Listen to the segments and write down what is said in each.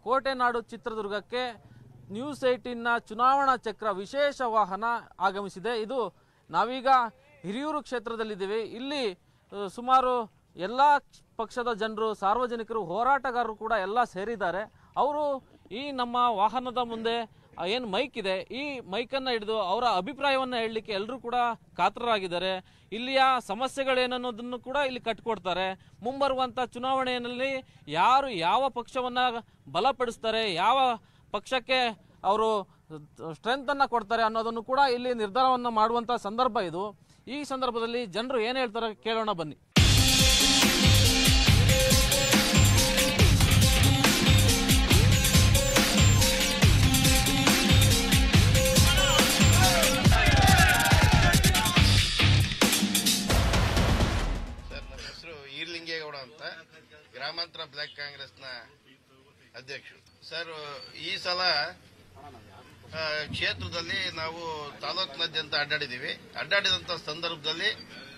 ಕೋಟೆನಾಡು ಚಿತ್ರದುರ್ಗಕ್ಕೆ ನ್ಯೂಸ್ 18ನ ಚುನಾವಣಾ ಚಕ್ರ ವಿಶೇಷ ವಾಹನ ಆಗಮಿಸಿದೆ. ಇದು ನಾವೀಗ ಹಿರಿಯೂರು ಕ್ಷೇತ್ರದಲ್ಲಿದ್ದೀವಿ. ಇಲ್ಲಿ ಸುಮಾರು ಎಲ್ಲ ಪಕ್ಷದ ಜನರು, ಸಾರ್ವಜನಿಕರು, ಹೋರಾಟಗಾರರು ಕೂಡ ಎಲ್ಲ ಸೇರಿದ್ದಾರೆ. ಅವರು ಈ ನಮ್ಮ ವಾಹನದ ಮುಂದೆ ಏನು ಮೈಕ್ ಇದೆ, ಈ ಮೈಕನ್ನು ಹಿಡಿದು ಅವರ ಅಭಿಪ್ರಾಯವನ್ನು ಹೇಳಲಿಕ್ಕೆ ಎಲ್ಲರೂ ಕೂಡ ಕಾತರರಾಗಿದ್ದಾರೆ. ಇಲ್ಲಿಯ ಸಮಸ್ಯೆಗಳೇನನ್ನೋದನ್ನು ಕೂಡ ಇಲ್ಲಿ ಕಟ್ಟಿಕೊಡ್ತಾರೆ. ಮುಂಬರುವಂಥ ಚುನಾವಣೆಯಲ್ಲಿ ಯಾರು ಯಾವ ಪಕ್ಷವನ್ನು ಬಲಪಡಿಸ್ತಾರೆ, ಯಾವ ಪಕ್ಷಕ್ಕೆ ಅವರು ಸ್ಟ್ರೆಂತನ್ನು ಕೊಡ್ತಾರೆ ಅನ್ನೋದನ್ನು ಕೂಡ ಇಲ್ಲಿ ನಿರ್ಧಾರವನ್ನು ಮಾಡುವಂಥ ಸಂದರ್ಭ ಇದು. ಈ ಸಂದರ್ಭದಲ್ಲಿ ಜನರು ಏನು ಹೇಳ್ತಾರೆ ಕೇಳೋಣ ಬನ್ನಿ. ಅಂತ ಗ್ರಾಮಾಂತರ ಬ್ಲಾಕ್ ಕಾಂಗ್ರೆಸ್ನ ಅಧ್ಯಕ್ಷರು. ಸರ್, ಈ ಸಲ ಕ್ಷೇತ್ರದಲ್ಲಿ ನಾವು ತಾಲೂಕಿನಾದ್ಯಂತ ಅಡ್ಡಾಡಿದಂತ ಸಂದರ್ಭದಲ್ಲಿ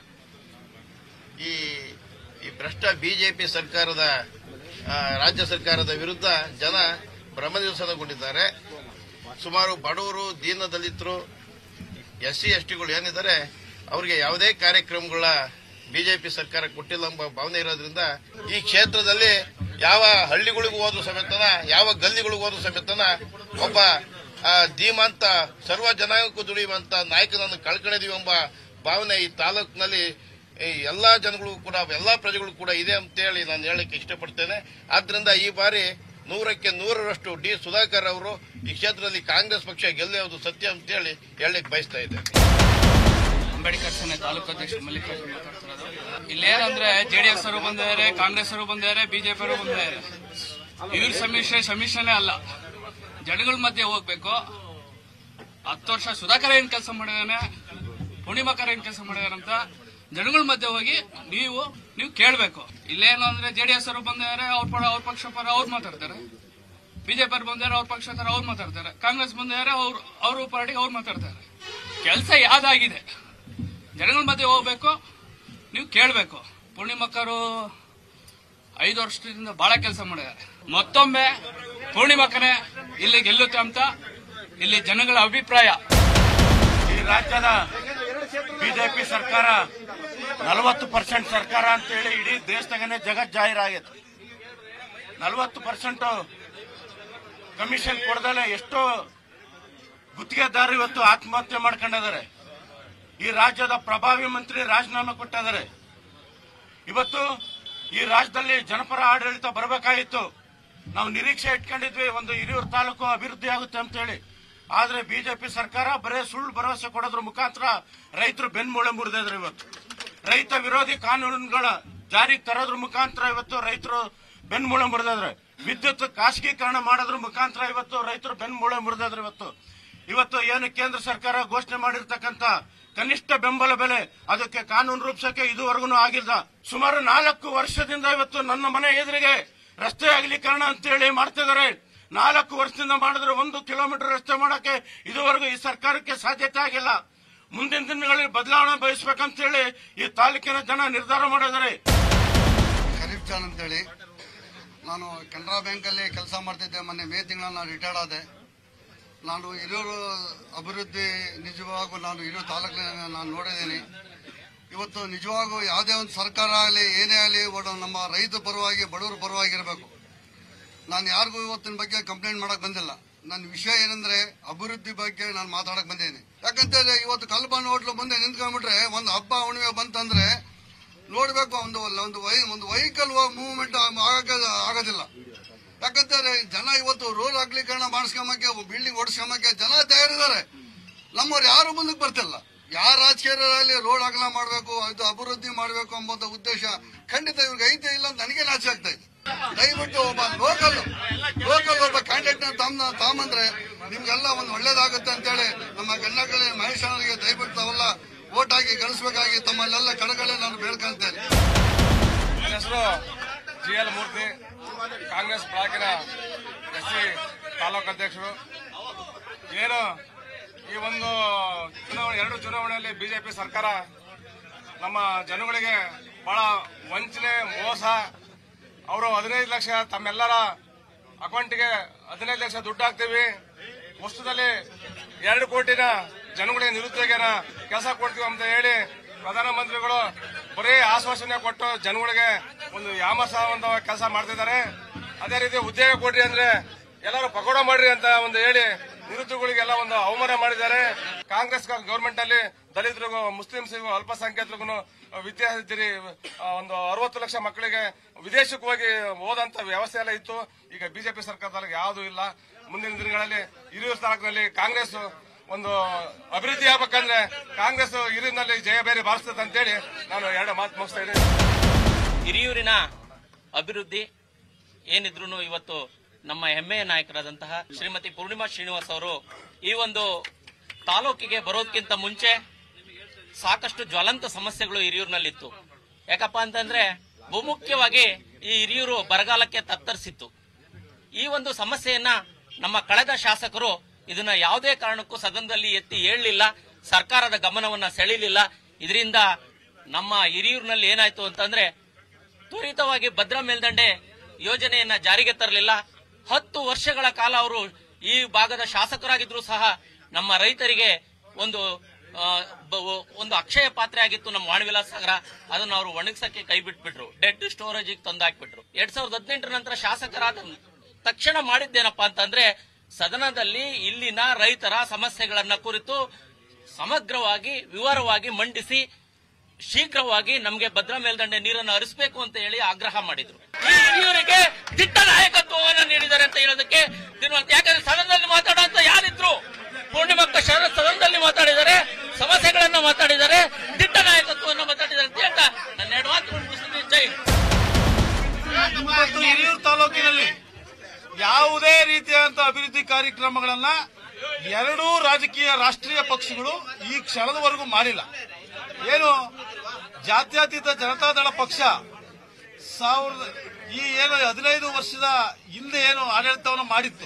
ಈ ಭ್ರಷ್ಟ ಬಿಜೆಪಿ ಸರ್ಕಾರದ ರಾಜ್ಯ ಸರ್ಕಾರದ ವಿರುದ್ಧ ಜನ ಭ್ರಮನಿರಸನಗೊಂಡಿದ್ದಾರೆ. ಸುಮಾರು ಬಡವರು, ದೀನ ದಲಿತರು, SC STಗಳು ಏನಿದ್ದಾರೆ ಅವರಿಗೆ ಯಾವುದೇ ಕಾರ್ಯಕ್ರಮಗಳ ಬಿಜೆಪಿ ಸರ್ಕಾರ ಕೊಟ್ಟಿಲ್ಲ ಎಂಬ ಭಾವನೆ ಇರೋದ್ರಿಂದ ಈ ಕ್ಷೇತ್ರದಲ್ಲಿ ಯಾವ ಹಳ್ಳಿಗಳಿಗೂ ಹೋದ್ರೂ ಸಮೇತನ, ಯಾವ ಗಲ್ಲಿಗಳಿಗೂ ಹೋದ್ರೂ ಸಮೇತನ ಒಬ್ಬ ಧೀಮಂತ ಸರ್ವ ಜನಾಂಗಕ್ಕೂ ದುಡಿಯುವಂತ ನಾಯಕನನ್ನು ಕಳ್ಕೊಂಡಿದೀವಿ ಎಂಬ ಭಾವನೆ ಈ ತಾಲೂಕಿನಲ್ಲಿ ಎಲ್ಲಾ ಜನಗಳಿಗೂ ಕೂಡ, ಎಲ್ಲಾ ಪ್ರಜೆಗಳು ಕೂಡ ಇದೆ ಅಂತೇಳಿ ನಾನು ಹೇಳಲಿಕ್ಕೆ ಇಷ್ಟಪಡ್ತೇನೆ. ಆದ್ರಿಂದ ಈ ಬಾರಿ 100ಕ್ಕೆ 100ರಷ್ಟು ಡಿ ಸುಧಾಕರ್ ಅವರು ಈ ಕ್ಷೇತ್ರದಲ್ಲಿ ಕಾಂಗ್ರೆಸ್ ಪಕ್ಷ ಗೆಲ್ಲುವುದು ಸತ್ಯ ಅಂತೇಳಿ ಹೇಳಲಿಕ್ಕೆ ಬಯಸ್ತಾ ಇದ್ದೇನೆ. ಅಂಬೇಡ್ಕರ್ ಸೇನೆ ತಾಲೂಕು ಅಧ್ಯಕ್ಷ ಮಲ್ಲಿಕಾರ್ಜುನ್ ಮಾತಾಡ್ತಿರೋದು. ಇಲ್ಲೇನಂದ್ರೆ JDS ಅವರು ಬಂದಿದ್ದಾರೆ, ಕಾಂಗ್ರೆಸ್ ಅವರು ಬಂದಿದ್ದಾರೆ, ಬಿಜೆಪಿ ಅವರು ಬಂದಿದ್ದಾರೆ. ಇವ್ರ ಸಮೀಕ್ಷೆನೇ ಅಲ್ಲ, ಜನಗಳ ಮಧ್ಯೆ ಹೋಗ್ಬೇಕು. 10 ವರ್ಷ ಸುಧಾಕರ್ ಏನ್ ಕೆಲಸ ಮಾಡಿದಾನೆ, ಪೂರ್ಣಿಮಾಕರ್ ಏನ್ ಕೆಲಸ ಮಾಡಿದಾರೆ ಅಂತ ಜನಗಳ ಮಧ್ಯೆ ಹೋಗಿ ನೀವು ಕೇಳಬೇಕು. ಇಲ್ಲೇನು ಅಂದ್ರೆ JDS ಅವರು ಬಂದಿದ್ದಾರೆ, ಅವ್ರ ಪಕ್ಷ ಪರ ಅವ್ರು ಮಾತಾಡ್ತಾರೆ, ಬಿಜೆಪಿ ಅವರು ಬಂದಿದ್ದಾರೆ, ಅವ್ರ ಪಕ್ಷ ತರ ಅವ್ರು ಮಾತಾಡ್ತಾರೆ, ಕಾಂಗ್ರೆಸ್ ಬಂದಿದ್ದಾರೆ, ಅವ್ರ ಪಾರ್ಟಿಗೆ ಅವ್ರು ಮಾತಾಡ್ತಾರೆ. ಕೆಲಸ ಯಾವ್ದಾಗಿದೆ ಜನಗಳ ಮಧ್ಯೆ ಹೋಗ್ಬೇಕು, ನೀವು ಕೇಳಬೇಕು. ಪೂರ್ಣಿಮಾಕರು 5 ವರ್ಷದಿಂದ ಬಹಳ ಕೆಲಸ ಮಾಡಿದ್ದಾರೆ. ಮತ್ತೊಮ್ಮೆ ಪೂರ್ಣಿಮಾಕನೇ ಇಲ್ಲಿ ಗೆಲ್ಲುತ್ತೆ ಅಂತ ಇಲ್ಲಿ ಜನಗಳ ಅಭಿಪ್ರಾಯ. ಈ ರಾಜ್ಯದ ಬಿಜೆಪಿ ಸರ್ಕಾರ 40% ಸರ್ಕಾರ ಅಂತೇಳಿ ಇಡೀ ದೇಶದಾಗನೇ ಜಗತ್ ಜಾಹೀರಾಗೈತೆ. 40% ಕಮಿಷನ್ ಕೊಡದಲೆ ಎಷ್ಟೋ ಗುತ್ತಿಗೆದಾರರು ಇವತ್ತು ಆತ್ಮಹತ್ಯೆ ಮಾಡ್ಕೊಂಡಿದ್ದಾರೆ. ಈ ರಾಜ್ಯದ ಪ್ರಭಾವಿ ಮಂತ್ರಿ ರಾಜೀನಾಮೆ ಕೊಟ್ಟಿದ್ದಾರೆ. ಇವತ್ತು ಈ ರಾಜ್ಯದಲ್ಲಿ ಜನಪರ ಆಡಳಿತ ಬರಬೇಕಾಗಿತ್ತು. ನಾವು ನಿರೀಕ್ಷೆ ಇಟ್ಕೊಂಡಿದ್ವಿ ಒಂದು ಹಿರಿಯೂರು ತಾಲೂಕು ಅಭಿವೃದ್ಧಿ ಆಗುತ್ತೆ ಅಂತ ಹೇಳಿ. ಆದ್ರೆ ಬಿಜೆಪಿ ಸರ್ಕಾರ ಬರೇ ಸುಳ್ಳು ಭರವಸೆ ಕೊಡೋದ್ರ ಮುಖಾಂತರ ರೈತರು ಬೆನ್ಮೂಳೆ ಮುರಿದಿದ್ರು. ಇವತ್ತು ರೈತ ವಿರೋಧಿ ಕಾನೂನುಗಳ ಜಾರಿಗೆ ತರೋದ್ರ ಮುಖಾಂತರ ಇವತ್ತು ರೈತರು ಬೆನ್ಮೂಳೆ ಮುರಿದಿದ್ರೆ. ವಿದ್ಯುತ್ ಖಾಸಗೀಕರಣ ಮಾಡೋದ್ರ ಮುಖಾಂತರ ಇವತ್ತು ರೈತರು ಬೆನ್ಮೂಳೆ ಮುರಿದಿದ್ರು. ಇವತ್ತು ಏನು ಕೇಂದ್ರ ಸರ್ಕಾರ ಘೋಷಣೆ ಮಾಡಿರ್ತಕ್ಕಂಥ ಕನಿಷ್ಠ ಬೆಂಬಲ ಬೆಲೆ ಅದಕ್ಕೆ ಕಾನೂನು ರೂಪಿಸಕ್ಕೆ ಇದುವರೆಗೂ ಆಗಿಲ್ಲ. ಸುಮಾರು 4 ವರ್ಷದಿಂದ ಇವತ್ತು ನನ್ನ ಮನೆ ಎದುರಿಗೆ ರಸ್ತೆ ಅಗಲೀಕರಣ ಅಂತೇಳಿ ಮಾಡ್ತಿದ್ದಾರೆ. 4 ವರ್ಷದಿಂದ ಮಾಡಿದ್ರೆ 1 ಕಿಲೋಮೀಟರ್ ರಸ್ತೆ ಮಾಡಕ್ಕೆ ಇದುವರೆಗೂ ಈ ಸರ್ಕಾರಕ್ಕೆ ಸಾಧ್ಯತೆ ಆಗಿಲ್ಲ. ಮುಂದಿನ ದಿನಗಳಲ್ಲಿ ಬದಲಾವಣೆ ಬಯಸ್ಬೇಕಂತೇಳಿ ಈ ತಾಲೂಕಿನ ಜನ ನಿರ್ಧಾರ ಮಾಡಿದ್ದಾರೆ. ಖರೀಫ್ ಜಾನ್ ಅಂತೇಳಿ ನಾನು ಕೆನರಾ ಬ್ಯಾಂಕ್ ಅಲ್ಲಿ ಕೆಲಸ ಮಾಡ್ತಿದ್ದೆ. ಮೊನ್ನೆ ಮೇ ತಿಂಗಳ ನಾನು ರಿಟೈರ್ಡ್ ಆದೆ. ನಾನು ಹಿರಿಯೂರು ಅಭಿವೃದ್ಧಿ ನಿಜವಾಗೂ ನಾನು ಹಿರಿಯೂರು ತಾಲೂಕಿನ ನಾನು ನೋಡಿದ್ದೀನಿ. ಇವತ್ತು ನಿಜವಾಗೂ ಯಾವುದೇ ಒಂದು ಸರ್ಕಾರ ಆಗಲಿ ಏನೇ ಆಗಲಿ ನಮ್ಮ ರೈತ ಪರವಾಗಿ, ಬಡವರ ಪರವಾಗಿರಬೇಕು. ನಾನು ಯಾರಿಗೂ ಇವತ್ತಿನ ಬಗ್ಗೆ ಕಂಪ್ಲೇಂಟ್ ಮಾಡಕ್ ಬಂದಿಲ್ಲ. ನನ್ನ ವಿಷಯ ಏನಂದ್ರೆ ಅಭಿವೃದ್ಧಿ ಬಗ್ಗೆ ನಾನು ಮಾತಾಡಕ್ ಬಂದಿದ್ದೀನಿ. ಯಾಕಂತಂದ್ರೆ ಇವತ್ತು ಕಲ್ಬಾನ್ ಹೋಟ್ಲು ಮುಂದೆ ನಿಂತ್ಕೊಂಡ್ಬಿಟ್ರೆ ಒಂದು ಹಬ್ಬ ಹುಣ್ಣಿಮೆ ಬಂತಂದ್ರೆ ನೋಡ್ಬೇಕು, ಒಂದು ವೆಹಿಕಲ್ ಮೂವ್ಮೆಂಟ್ ಆಗೋದಿಲ್ಲ. ಯಾಕಂತಂದ್ರೆ ಜನ ಇವತ್ತು ರೋಡ್ ಅಗಲೀಕರಣ ಮಾಡಿಸ್ಕೊಂಬಕ್ಕೆ, ಬಿಲ್ಡಿಂಗ್ ಓಡಿಸ್ಕೊಂಬಕ್ಕೆ ಜನ ತಯಾರಿದ್ದಾರೆ. ನಮ್ಮವ್ರು ಯಾರು ಮುಂದಕ್ಕೆ ಬರ್ತಿಲ್ಲ. ಯಾರ ರಾಜಕೀಯರಲ್ಲಿ ರೋಡ್ ಅಗಲ ಮಾಡಬೇಕು, ಇದು ಅಭಿವೃದ್ಧಿ ಮಾಡಬೇಕು ಎಂಬ ಉದ್ದೇಶ ಖಂಡಿತ ಇವ್ರಿಗೆ ಐತೆ ಇಲ್ಲ ಅಂತ ನನಗೆ ನಾಚೆ ಆಗ್ತಾ ಇದೆ. ದಯವಿಟ್ಟು ಒಬ್ಬ ಲೋಕಲ್ ಒಬ್ಬ ಕ್ಯಾಂಡಿಡೇಟ್ ತಾಮಂದ್ರೆ ನಿಮ್ಗೆಲ್ಲ ಒಂದು ಒಳ್ಳೇದಾಗುತ್ತೆ ಅಂತೇಳಿ ನಮ್ಮ ಗಂಡಕಳಿ ಮಹೇಶ್ ಅವರಿಗೆ ದಯವಿಟ್ಟು ತಾವೆಲ್ಲ ವೋಟ್ ಹಾಕಿ ಗಳಿಸಬೇಕಾಗಿ ತಮ್ಮಲ್ಲೆಲ್ಲ ಕಡೆಗಳೇ ನಾನು ಬೇಡ್ಕೊಂತೇನೆ. ನನ್ನ ಹೆಸರು GL ಮೂರ್ತಿ, ಕಾಂಗ್ರೆಸ್ ಬ್ಲಾಕಿನ SC ತಾಲೂಕು ಅಧ್ಯಕ್ಷರು. ಏನು ಈ ಒಂದು ಎರಡು ಚುನಾವಣೆಯಲ್ಲಿ ಬಿಜೆಪಿ ಸರ್ಕಾರ ನಮ್ಮ ಜನಗಳಿಗೆ ಬಹಳ ವಂಚನೆ, ಮೋಸ. ಅವರು 15 ಲಕ್ಷ ತಮ್ಮೆಲ್ಲರ ಅಕೌಂಟ್ಗೆ 15 ಲಕ್ಷ ದುಡ್ಡು ಹಾಕ್ತೀವಿ, ವರ್ಷದಲ್ಲಿ 2 ಕೋಟಿನ ಜನಗಳಿಗೆ ನಿರುದ್ಯೋಗನ ಕೆಲಸ ಕೊಡ್ತೀವಿ ಅಂತ ಹೇಳಿ ಪ್ರಧಾನಮಂತ್ರಿಗಳು ಬರೀ ಆಶ್ವಾಸನೆ ಕೊಟ್ಟು ಜನಗಳಿಗೆ ಒಂದು ಯಾಮರ್ಸುವಂತ ಕೆಲಸ ಮಾಡ್ತಿದ್ದಾರೆ. ಅದೇ ರೀತಿ ಉದ್ಯೋಗ ಕೊಡ್ರಿ ಅಂದ್ರೆ ಎಲ್ಲರೂ ಪಕೋಡ ಮಾಡ್ರಿ ಅಂತ ಒಂದು ಹೇಳಿ ನಿರುದ್ಯೋಗಿಗಳಿಗೆಲ್ಲ ಒಂದು ಅವಮಾನ ಮಾಡಿದ್ದಾರೆ. ಕಾಂಗ್ರೆಸ್ ಗವರ್ಮೆಂಟ್ ಅಲ್ಲಿ ದಲಿತರಿಗೂ, ಮುಸ್ಲಿಮ್ಸ್ಗೂ, ಅಲ್ಪಸಂಖ್ಯಾತರಿಗೂ ವಿದ್ಯಾರ್ಥಿ ಒಂದು 60 ಲಕ್ಷ ಮಕ್ಕಳಿಗೆ ವಿದೇಶಕ್ಕೆ ಹೋಗಿ ಓದಂತ ವ್ಯವಸ್ಥೆ ಎಲ್ಲ ಇತ್ತು. ಈಗ ಬಿಜೆಪಿ ಸರ್ಕಾರದಲ್ಲಿ ಯಾವುದೂ ಇಲ್ಲ. ಮುಂದಿನ ದಿನಗಳಲ್ಲಿ ಹಿರಿಯೂರು ತಾಲೂಕಿನಲ್ಲಿ ಕಾಂಗ್ರೆಸ್ ಒಂದು ಅಭಿವೃದ್ಧಿ ಆಗ್ಬೇಕಂದ್ರೆ ಕಾಂಗ್ರೆಸ್ ಹಿರಿಯೂರಿನಲ್ಲಿ ಜಯಬೇರಿ ಬಾರಿಸ್ತದೆ ಅಂತೇಳಿ ನಾನು 2 ಮಾತು ಮುಗಿಸ್ತಾ ಇದ್ದೀನಿ. ಹಿರಿಯೂರಿನ ಅಭಿವೃದ್ಧಿ ಏನಿದ್ರು ಇವತ್ತು ನಮ್ಮ ಹೆಮ್ಮೆಯ ನಾಯಕರಾದಂತಹ ಶ್ರೀಮತಿ ಪೂರ್ಣಿಮಾ ಶ್ರೀನಿವಾಸ್ ಅವರು ಈ ಒಂದು ತಾಲೂಕಿಗೆ ಬರೋದಕ್ಕಿಂತ ಮುಂಚೆ ಸಾಕಷ್ಟು ಜ್ವಲಂತ ಸಮಸ್ಯೆಗಳು ಹಿರಿಯೂರಿನಲ್ಲಿತ್ತು. ಯಾಕಪ್ಪ ಅಂತಂದ್ರೆ ಬಹುಮುಖ್ಯವಾಗಿ ಈ ಹಿರಿಯೂರು ಬರಗಾಲಕ್ಕೆ ತತ್ತರಿಸಿತ್ತು. ಈ ಒಂದು ಸಮಸ್ಯೆಯನ್ನ ನಮ್ಮ ಕಳೆದ ಶಾಸಕರು ಇದನ್ನ ಯಾವುದೇ ಕಾರಣಕ್ಕೂ ಸದನದಲ್ಲಿ ಎತ್ತಿ ಹೇಳಲಿಲ್ಲ, ಸರ್ಕಾರದ ಗಮನವನ್ನ ಸೆಳೆಯಲಿಲ್ಲ. ಇದರಿಂದ ನಮ್ಮ ಹಿರಿಯೂರಿನಲ್ಲಿ ಏನಾಯ್ತು ಅಂತಂದ್ರೆ ತ್ವರಿತವಾಗಿ ಭದ್ರಾ ಮೇಲ್ದಂಡೆ ಯೋಜನೆಯನ್ನ ಜಾರಿಗೆ ತರಲಿಲ್ಲ. 10 ವರ್ಷಗಳ ಕಾಲ ಅವರು ಈ ಭಾಗದ ಶಾಸಕರಾಗಿದ್ರು ಸಹ ನಮ್ಮ ರೈತರಿಗೆ ಒಂದು ಅಕ್ಷಯ ಪಾತ್ರೆ ಆಗಿತ್ತು ನಮ್ಮ ವಾಣಿವಿಲಾಸ್ ಸಾಗರ. ಅದನ್ನು ಅವರು ಒಣಗಿಸಕ್ಕೆ ಕೈ ಬಿಟ್ಬಿಟ್ರು, ಡೆಡ್ ಸ್ಟೋರೇಜ್ ತಂದಾಕ್ಬಿಟ್ರು. 2018 ನಂತರ ಶಾಸಕರಾದ ತಕ್ಷಣ ಮಾಡಿದ್ದೇನಪ್ಪಾ ಅಂತಂದ್ರೆ ಸದನದಲ್ಲಿ ಇಲ್ಲಿನ ರೈತರ ಸಮಸ್ಯೆಗಳನ್ನ ಕುರಿತು ಸಮಗ್ರವಾಗಿ ವಿವರವಾಗಿ ಮಂಡಿಸಿ ಶೀಘ್ರವಾಗಿ ನಮಗೆ ಭದ್ರಾ ಮೇಲ್ದಂಡೆ ನೀರನ್ನು ಹರಿಸಬೇಕು ಅಂತ ಹೇಳಿ ಆಗ್ರಹ ಮಾಡಿದ್ರು. ಈ ಹಿರಿಯೂರಿಗೆ ದಿಟ್ಟ ನಾಯಕತ್ವವನ್ನು ನೀಡಿದ್ದಾರೆ ಅಂತ ಹೇಳೋದಕ್ಕೆ ಯಾಕಂದ್ರೆ ಸದನದಲ್ಲಿ ಮಾತಾಡುವಂತ ಯಾರಿದ್ರು? ಪೂರ್ಣಿಮಕ್ಕ ಶರತ್ ಸದನದಲ್ಲಿ ಮಾತಾಡಿದ್ದಾರೆ, ಸಮಸ್ಯೆಗಳನ್ನ ಮಾತಾಡಿದ್ದಾರೆ, ದಿಟ್ಟ ನಾಯಕತ್ವವನ್ನು ಮಾತಾಡಿದ್ದಾರೆ ಅಂತ ಹೇಳ್ತಾ ನನ್ನ 2 ಮಾತು ಮುಗಿಸ್ತೀನಿ. ಜೈ ಹಿರಿಯೂರು ತಾಲೂಕಿನಲ್ಲಿ ಯಾವುದೇ ರೀತಿಯಾದಂತಹ ಅಭಿವೃದ್ಧಿ ಕಾರ್ಯಕ್ರಮಗಳನ್ನ 2 ರಾಜಕೀಯ ರಾಷ್ಟ್ರೀಯ ಪಕ್ಷಗಳು ಈ ಕ್ಷಣದವರೆಗೂ ಮಾಡಿಲ್ಲ. ಏನು ಜಾತ್ಯತೀತ ಜನತಾದಳ ಪಕ್ಷ 15 ವರ್ಷದ ಹಿಂದೆ ಏನು ಆಡಳಿತವನ್ನು ಮಾಡಿತ್ತು,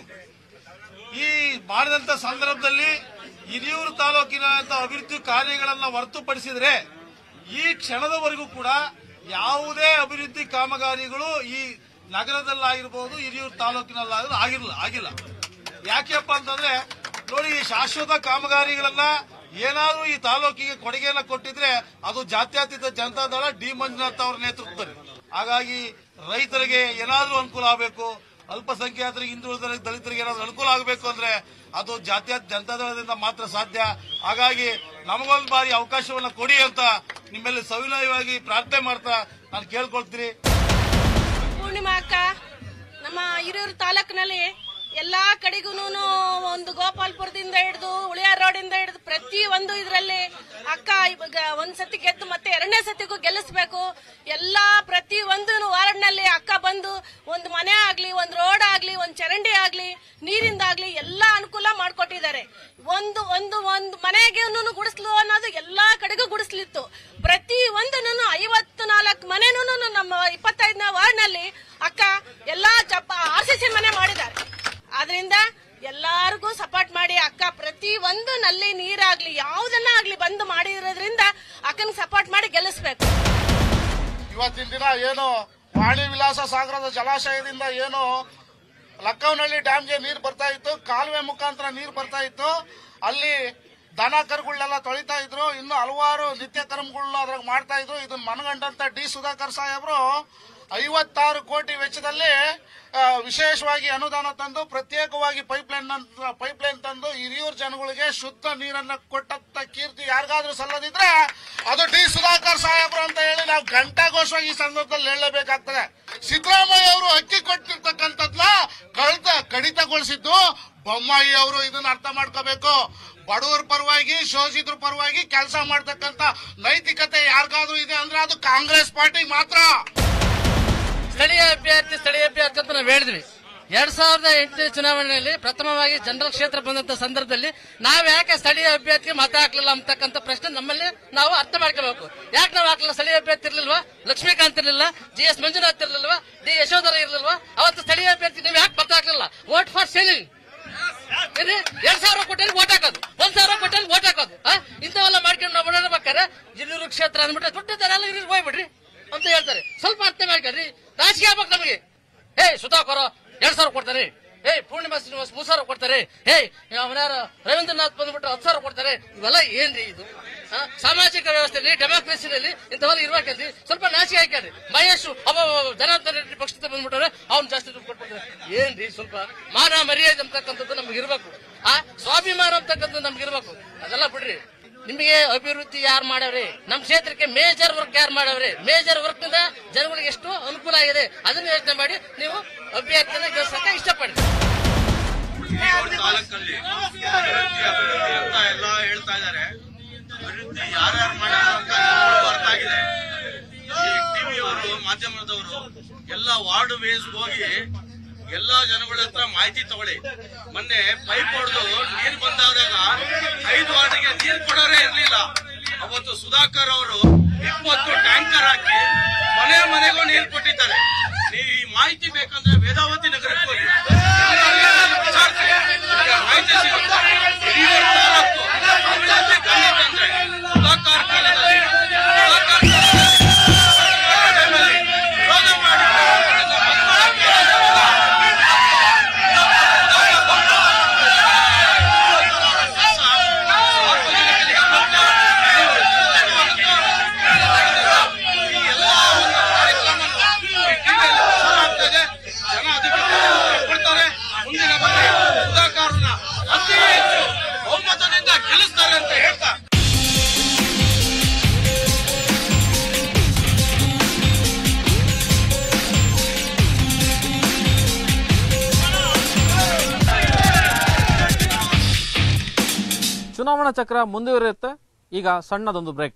ಈ ಮಾಡಿದಂತ ಸಂದರ್ಭದಲ್ಲಿ ಹಿರಿಯೂರು ತಾಲೂಕಿನ ಅಭಿವೃದ್ಧಿ ಕಾರ್ಯಗಳನ್ನು ಹೊರತುಪಡಿಸಿದರೆ ಈ ಕ್ಷಣದವರೆಗೂ ಕೂಡ ಯಾವುದೇ ಅಭಿವೃದ್ಧಿ ಕಾಮಗಾರಿಗಳು ಈ ನಗರದಲ್ಲಾಗಿರ್ಬೋದು, ಹಿರಿಯೂರು ತಾಲೂಕಿನಲ್ಲಾಗಿರಲ್ಲ ಆಗಿಲ್ಲ. ಯಾಕೆಪ್ಪ ಅಂತಂದ್ರೆ ನೋಡಿ, ಈ ಶಾಶ್ವತ ಕಾಮಗಾರಿಗಳನ್ನ ಏನಾದ್ರೂ ಈ ತಾಲೂಕಿಗೆ ಕೊಡುಗೆಯನ್ನ ಕೊಟ್ಟಿದ್ರೆ ಅದು ಜಾತ್ಯತೀತ ಜನತಾದಳ ಡಿ ಮಂಜುನಾಥ್ ಅವರ ನೇತೃತ್ವದಲ್ಲಿ. ಹಾಗಾಗಿ ರೈತರಿಗೆ ಏನಾದ್ರೂ ಅನುಕೂಲ ಆಗಬೇಕು, ಅಲ್ಪಸಂಖ್ಯಾತರಿಗೆ, ಹಿಂದುಳಿದ ದಲಿತರಿಗೆ ಏನಾದ್ರೂ ಅನುಕೂಲ ಆಗಬೇಕು ಅಂದ್ರೆ ಅದು ಜಾತ್ಯತೀತ ಜನತಾದಳದಿಂದ ಮಾತ್ರ ಸಾಧ್ಯ. ಹಾಗಾಗಿ ನಮಗೊಂದು ಬಾರಿ ಅವಕಾಶವನ್ನ ಕೊಡಿ ಅಂತ ನಿಮ್ಮಲ್ಲಿ ಸವಿನಯವಾಗಿ ಪ್ರಾರ್ಥನೆ ಮಾಡ್ತಾ ನಾನು ಕೇಳ್ಕೊಳ್ತೀನಿ. ಪೂರ್ಣಿಮಾ ಅಕ್ಕ ನಮ್ಮ ಹಿರಿಯೂರು ತಾಲೂಕಿನಲ್ಲಿ ಎಲ್ಲಾ ಕಡೆಗೂ ಒಂದು ಗೋಪಾಲ್ಪುರದಿಂದ ಹಿಡಿದು ಉಳಿಯಾರ್ ರೋಡಿಂದ ಹಿಡಿದು ಪ್ರತಿ ಒಂದು ಇದರಲ್ಲಿ ಅಕ್ಕ ಇವಾಗ ಒಂದ್ಸತಿ ಗೆದ್ದು ಮತ್ತೆ 2ನೇ ಸತಿಗೂ ಗೆಲ್ಲಿಸಬೇಕು. ಎಲ್ಲಾ ಪ್ರತಿ ಒಂದು ವಾರ್ಡ್ನಲ್ಲಿ ಅಕ್ಕ ಬಂದು ಒಂದು ಮನೆ ಆಗ್ಲಿ, ಒಂದು ರೋಡ್ ಆಗ್ಲಿ, ಒಂದು ಚರಂಡಿ ಆಗ್ಲಿ, ನೀರಿಂದಾಗ್ಲಿ ಎಲ್ಲಾ ಅನುಕೂಲ ಮಾಡ್ಕೊಟ್ಟಿದ್ದಾರೆ. ಒಂದು ಒಂದು ಒಂದು ಮನೆಗೆ ಗುಡಿಸ್ಲು ಅನ್ನೋದು ಎಲ್ಲಾ ಕಡೆಗೂ ಗುಡಿಸ್ಲಿತ್ತು. ಪ್ರತಿ ಒಂದು 54 ಮನೆನೂ ನಮ್ಮ 25ನೇ ವಾರ್ಡ್ನಲ್ಲಿ ಅಕ್ಕ ಎಲ್ಲಾ RCC ಮನೆ ಮಾಡಿದ್ದಾರೆ. ಆದ್ರಿಂದ ಎಲ್ಲಾರ್ಗೂ ಸಪೋರ್ಟ್ ಮಾಡಿ ಅಕ್ಕ ಪ್ರತಿ ಒಂದು ನಲ್ಲಿ ನೀರಾಗ್ಲಿ ಯಾವ್ದನ್ನ ಆಗ್ಲಿ ಬಂದು ಮಾಡಿರೋದ್ರಿಂದ ಅಕ್ಕನ ಸಪೋರ್ಟ್ ಮಾಡಿ ಗೆಲ್ಲಿಸ್ಬೇಕು. ಇವತ್ತಿನ ದಿನ ಏನು ವಾಣಿ ವಿಲಾಸ ಸಾಗರದ ಜಲಾಶಯದಿಂದ ಏನು ಲಕ್ಕವನಹಳ್ಳಿ ಡ್ಯಾಮ್ಗೆ ನೀರು ಬರ್ತಾ ಇತ್ತು, ಕಾಲುವೆ ಮುಖಾಂತರ ನೀರು ಬರ್ತಾ ಇತ್ತು, ಅಲ್ಲಿ ದನ ಕರುಗಳನ್ನೆಲ್ಲ ತೊಳಿತಾ ಇದ್ರು, ಇನ್ನು ಹಲವಾರು ನಿತ್ಯ ಕರ್ಮಗಳನ್ನ ಅದ್ರಾಗ ಮಾಡ್ತಾ ಇದ್ರು. ಇದನ್ನ ಮನಗಂಡಂತ ಡಿ ಸುಧಾಕರ್ ಸಾಹೇಬ್ರು 56 ಕೋಟಿ ವೆಚ್ಚದಲ್ಲಿ ವಿಶೇಷವಾಗಿ ಅನುದಾನ ತಂದು ಪ್ರತ್ಯೇಕವಾಗಿ ಪೈಪ್ಲೈನ್ ತಂದು ಹಿರಿಯೂರು ಜನಗಳಿಗೆ ಶುದ್ಧ ನೀರನ್ನ ಕೊಟ್ಟಂತ ಕೀರ್ತಿ ಯಾರಿಗಾದ್ರೂ ಸಲ್ಲದಿದ್ರೆ ಅದು ಡಿ ಸುಧಾಕರ್ ಸಾಹೇಬ್ರು ಅಂತ ಹೇಳಿ ನಾವು ಘಂಟಾಘೋಷವಾಗಿ ಈ ಸಂದರ್ಭದಲ್ಲಿ ಹೇಳಲೇಬೇಕಾಗ್ತದೆ. ಸಿದ್ದರಾಮಯ್ಯ ಅವರು ಅಕ್ಕಿ ಕೊಟ್ಟಿರ್ತಕ್ಕಂಥದ್ನ ಕಡಿತಗೊಳಿಸಿದ್ದು ಬೊಮ್ಮಾಯಿ ಅವರು. ಇದನ್ನ ಅರ್ಥ ಮಾಡ್ಕೋಬೇಕು. ಬಡವರ ಪರವಾಗಿ, ಶೋಷಿತರ ಪರವಾಗಿ ಕೆಲಸ ಮಾಡ್ತಕ್ಕಂಥ ನೈತಿಕತೆ ಯಾರಿಗಾದ್ರೂ ಇದೆ ಅಂದ್ರೆ ಅದು ಕಾಂಗ್ರೆಸ್ ಪಾರ್ಟಿಗೆ ಮಾತ್ರ. ಸ್ಥಳೀಯ ಅಭ್ಯರ್ಥಿ ಅಂತ ನಾವು ಹೇಳಿದ್ವಿ. 2008 ಚುನಾವಣೆಯಲ್ಲಿ ಪ್ರಥಮವಾಗಿ ಜನರಲ್ ಕ್ಷೇತ್ರ ಬಂದಂತ ಸಂದರ್ಭದಲ್ಲಿ ನಾವ್ ಯಾಕೆ ಸ್ಥಳೀಯ ಅಭ್ಯರ್ಥಿಗೆ ಮತ ಹಾಕ್ಲಿಲ್ಲ ಅಂತಕ್ಕಂಥ ಪ್ರಶ್ನೆ ನಮ್ಮಲ್ಲಿ ನಾವು ಅರ್ಥ ಮಾಡ್ಕೋಬೇಕು. ಯಾಕೆ ನಾವು ಹಾಕ್ಲಿಲ್ಲ? ಸ್ಥಳೀಯ ಅಭ್ಯರ್ಥಿ ಇರ್ಲಿಲ್ವಾ? ಲಕ್ಷ್ಮೀಕಾಂತ್ ಇರ್ಲಿಲ್ಲ? GS ಮಂಜುನಾಥ್ ಇರ್ಲಿಲ್ವಾ? ಡಿ ಯಶೋಧರ ಇರ್ಲಿಲ್ವಾ? ಅವತ್ತು ಸ್ಥಳೀಯ ಅಭ್ಯರ್ಥಿ ನೀವು ಯಾಕೆ ಮತ ಹಾಕ್ಲಿಲ್ಲ? Vote for selling. 2,000 ಕೋಟಿಯಲ್ಲಿ ವೋಟ್ ಹಾಕೋದು, 1,000 ಕೋಟಿಯಲ್ಲಿ ವೋಟ್ ಹಾಕೋದು, ಇಂಥವೆಲ್ಲ ಮಾಡ್ಕೊಂಡು ನಾವು ಓಡಾಡ್ಬೇಕಾದ್ರೆ ಹಿರಿಯೂರು ಕ್ಷೇತ್ರ ಅಂದ್ಬಿಟ್ರೆ ದುಡ್ಡಿದ್ದಾರೆಲ್ಲ ಹಿರಿಯೂರು ಹೋಗ್ಬಿಡ್ರಿ ಅಂತ ಹೇಳ್ತಾರೆ. ಸ್ವಲ್ಪ ಅರ್ಥ ಮಾಡ್ಕೊಳ್ರಿ. ರಾಜಕೀಯ ಆಗ್ಬೇಕು ನಮಗೆ. ಸುಧಾಕರ್ 2,000 ಕೊಡ್ತಾರೆ. ಪೂರ್ಣಿಮಾ ಶ್ರೀನಿವಾಸ್ 3,000 ಕೊಡ್ತಾರೆ. ಅವನ್ಯಾರು ರವೀಂದ್ರನಾಥ್ ಬಂದ್ಬಿಟ್ಟು 10,000 ಕೊಡ್ತಾರೆ. ಇವೆಲ್ಲ ಏನ್ರಿ ಇದು? ಸಾಮಾಜಿಕ ವ್ಯವಸ್ಥೆಯಲ್ಲಿ ಡೆಮಾಕ್ರಸಿನಲ್ಲಿ ಇಂಥವೆಲ್ಲ ಇರ್ಬೇಕಂದ್ರೆ ಸ್ವಲ್ಪ ನಾಚಿಕೆ ಹಾಕ್ಯಾರಿ. ಮಹೇಶ್ ಜನಾರ್ದನ ರೆಡ್ಡಿ ಪಕ್ಷದ ಬಂದ್ಬಿಟ್ರೆ ಅವ್ನು ಜಾಸ್ತಿ ದುಡ್ಡು ಕೊಟ್ಬಿಡ್ತಾರೆ. ಏನ್ರಿ ಸ್ವಲ್ಪ ಮಾನ ಮರ್ಯಾದೆ ಅಂತಕ್ಕಂಥದ್ದು ನಮ್ಗೆ ಇರ್ಬೇಕು, ಸ್ವಾಭಿಮಾನ ಅಂತಕ್ಕಂಥದ್ದು ನಮ್ಗೆ ಇರ್ಬೇಕು. ಅದೆಲ್ಲ ಬಿಡ್ರಿ. ನಿಮಗೆ ಅಭಿವೃದ್ಧಿ ಯಾರು ಮಾಡವ್ರಿ? ನಮ್ಮ ಕ್ಷೇತ್ರಕ್ಕೆ ಮೇಜರ್ ವರ್ಕ್ ಯಾರು ಮಾಡವ್ರಿ? ಮೇಜರ್ ವರ್ಕ್ ನಿಂದ ಜನಗಳಿಗೆ ಎಷ್ಟು ಅನುಕೂಲ ಆಗಿದೆ ಅದನ್ನ ಯೋಚನೆ ಮಾಡಿ ನೀವು ಅಭ್ಯರ್ಥಿನ ಗೆಲ್ಸಕ್ಕೆ ಇಷ್ಟಪಡಿ. ತಾಲೂಕಲ್ಲಿ ಅಭಿವೃದ್ಧಿ ಅಂತ ಎಲ್ಲ ಹೇಳ್ತಾ ಇದ್ದಾರೆ. ಅಭಿವೃದ್ಧಿ ಯಾರ್ಯಾರು ಮಾಡಿದ್ರು ಅಂತ ಅರ್ಥ ಆಗಿದೆ. ಈ ಟಿವಿಯವರು ಮಾಧ್ಯಮದವರು ಎಲ್ಲ ವಾರ್ಡ್ ಬೇಸ್ ಹೋಗಿ ಎಲ್ಲಾ ಜನಗಳ ಹತ್ರ ಮಾಹಿತಿ ತಗೊಳ್ಳಿ. ಮೊನ್ನೆ ಪೈಪ್ ಹೊಡೆದು ನೀರು ಬಂದಾಗ 5 ವಾರ್ಡ್ಗೆ ನೀರು ಕೊಡೋರೇ ಇರ್ಲಿಲ್ಲ. ಅವತ್ತು ಸುಧಾಕರ್ ಅವರು 20 ಟ್ಯಾಂಕರ್ ಹಾಕಿ ಮನೆ ಮನೆಗೂ ನೀರು ಕೊಟ್ಟಿದ್ದಾರೆ. ನೀವು ಈ ಮಾಹಿತಿ ಬೇಕಂದ್ರೆ ವೇದಾವತಿ ನಗರಕ್ಕೆ ಹೋಗಿ ಮಾಹಿತಿ ಸಿಗುತ್ತೆ. ಅಭಿವೃದ್ಧಿ ಕಂಡಿತ್ತಂದ್ರೆ ಸುಧಾಕರ್ ಕಾಲದಲ್ಲಿ ವಿರೋಧ ಮಾಡಿ ಚುನಾವಣಾ ಚಕ್ರ ಮುಂದುವರಿಯುತ್ತೆ. ಈಗ ಸಣ್ಣದೊಂದು ಬ್ರೇಕ್.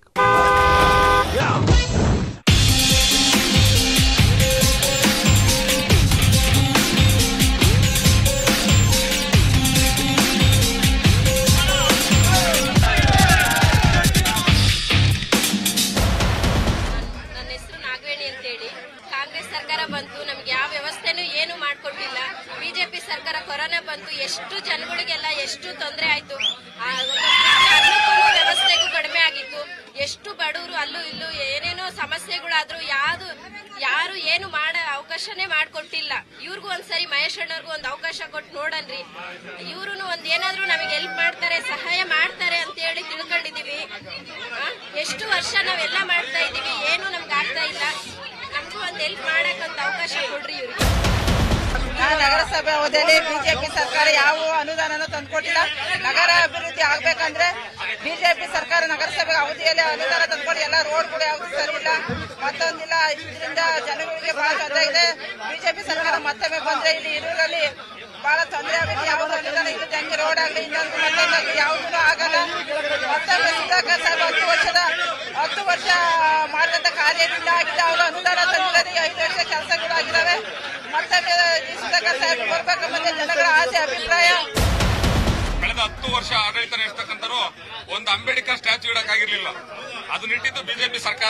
ಬಂತು, ನಮ್ಗೆ ಯಾವ ವ್ಯವಸ್ಥೆನೂ ಏನು ಮಾಡ್ಕೊಟ್ಟಿಲ್ಲ. ಬಿಜೆಪಿ ಸರ್ಕಾರ ಕೊರೋನಾ ಬಂತು, ಎಷ್ಟು ಜನಗಳಿಗೆಲ್ಲ ಎಷ್ಟು ತೊಂದರೆ ಆಯ್ತು. ಅನ್ನಕ್ಕೂ ವ್ಯವಸ್ಥೆಗೂ ಕಡಿಮೆ ಆಗಿತ್ತು. ಎಷ್ಟು ಬಡವರು ಅಲ್ಲೂ ಇಲ್ಲೂ ಏನೇನೋ ಸಮಸ್ಯೆಗಳಾದ್ರೂ ಯಾರು ಏನು ಅವಕಾಶನೇ ಮಾಡ್ಕೊಟ್ಟಿಲ್ಲ. ಇವ್ರಿಗೂ ಒಂದ್ಸರಿ ಮಹೇಶ್ ಅಣ್ಣವ್ರಿಗೂ ಒಂದು ಅವಕಾಶ ಕೊಟ್ಟು ನೋಡನ್ರಿ. ಇವ್ರು ಒಂದ್ ಏನಾದ್ರು ನಮಗೆ ಹೆಲ್ಪ್ ಮಾಡ್ತಾರೆ, ಸಹಾಯ ಮಾಡ್ತಾರೆ ಅಂತ ಹೇಳಿ ತಿಳ್ಕೊಂಡಿದೀವಿ. ಎಷ್ಟು ವರ್ಷ ನಾವೆಲ್ಲ ಮಾಡ್ತಾ ಇದೀವಿ, ಏನು ನಮ್ಗೆ ಆಗ್ತಾ ಇಲ್ಲ. ನಮಗೂ ಒಂದ್ ಹೆಲ್ಪ್ ಮಾಡಕ್ಕಂತ ಅವಕಾಶ ಕೊಡ್ರಿ ಇವ್ರಿಗೆ. ನಗರಸಭೆ ಅವಧಿಯಲ್ಲಿ ಬಿಜೆಪಿ ಸರ್ಕಾರ ಯಾವ ಅನುದಾನ ತಂದ್ಕೊಟ್ಟಿಲ್ಲ. ನಗರ ಅಭಿವೃದ್ಧಿ ಆಗ್ಬೇಕಂದ್ರೆ ಬಿಜೆಪಿ ಸರ್ಕಾರ ನಗರಸಭೆ ಅವಧಿಯಲ್ಲಿ ಅನುದಾನ ತಂದ್ಕೊಡಿ. ಎಲ್ಲ ರೋಡ್ಗಳು ಯಾವ್ದು ಸರಿ ಇಲ್ಲ, ಮತ್ತೊಂದಿಲ್ಲ. ಇದರಿಂದ ಜನಗಳಿಗೆ ಬಹಳ ತೊಂದರೆ ಇದೆ. ಬಿಜೆಪಿ ಸರ್ಕಾರ ಮತ್ತೊಮ್ಮೆ ಬಂದ್ರೆ ಇಲ್ಲಿ ಹಿರಿಯೂರಲ್ಲಿ ಬಹಳ ತೊಂದರೆ ಆಗುತ್ತೆ. ಯಾವ್ದು ಅನುದಾನ ಇದು ಜಂಗಿ ರೋಡ್ ಆಗ್ಲಿ ಇನ್ನೊಂದು ಮತ್ತೊಂದಾಗ್ಲಿ ಯಾವುದೂ ಆಗಲ್ಲ. ಮತ್ತೊಮ್ಮೆ ಸುಧಾಕರ್ ಸಾಹೇಬ್ 10 ವರ್ಷ ಮಾಡಿದಂತ ಕಾರ್ಯದಿಂದ ಆಗಿದೆ. ಅವರು ಅನುದಾನ ತಂದಿರೋದು 5 ವರ್ಷ ಕೆಲಸಗಳು ಆಗಿದ್ದಾವೆ. ಮತ್ತೊಮ್ಮೆ ಸುಧಾಕರ್ ಸಾಹೇಬ್ ಬರ್ಬೇಕಂಬುದೇ ಜನಗಳ ಆಸೆ, ಅಭಿಪ್ರಾಯ. ಕಳೆದ 10 ವರ್ಷ ಆಡಳಿತ ನಡೆಸ್ತಕ್ಕಂಥವ್ರು ಒಂದು ಅಂಬೇಡ್ಕರ್ ಸ್ಟ್ಯಾಚ್ಯೂ ಇಡಕ್ಕಾಗಿರ್ಲಿಲ್ಲ. ಅದು ನಿಟ್ಟಿದ್ದು ಬಿಜೆಪಿ ಸರ್ಕಾರ.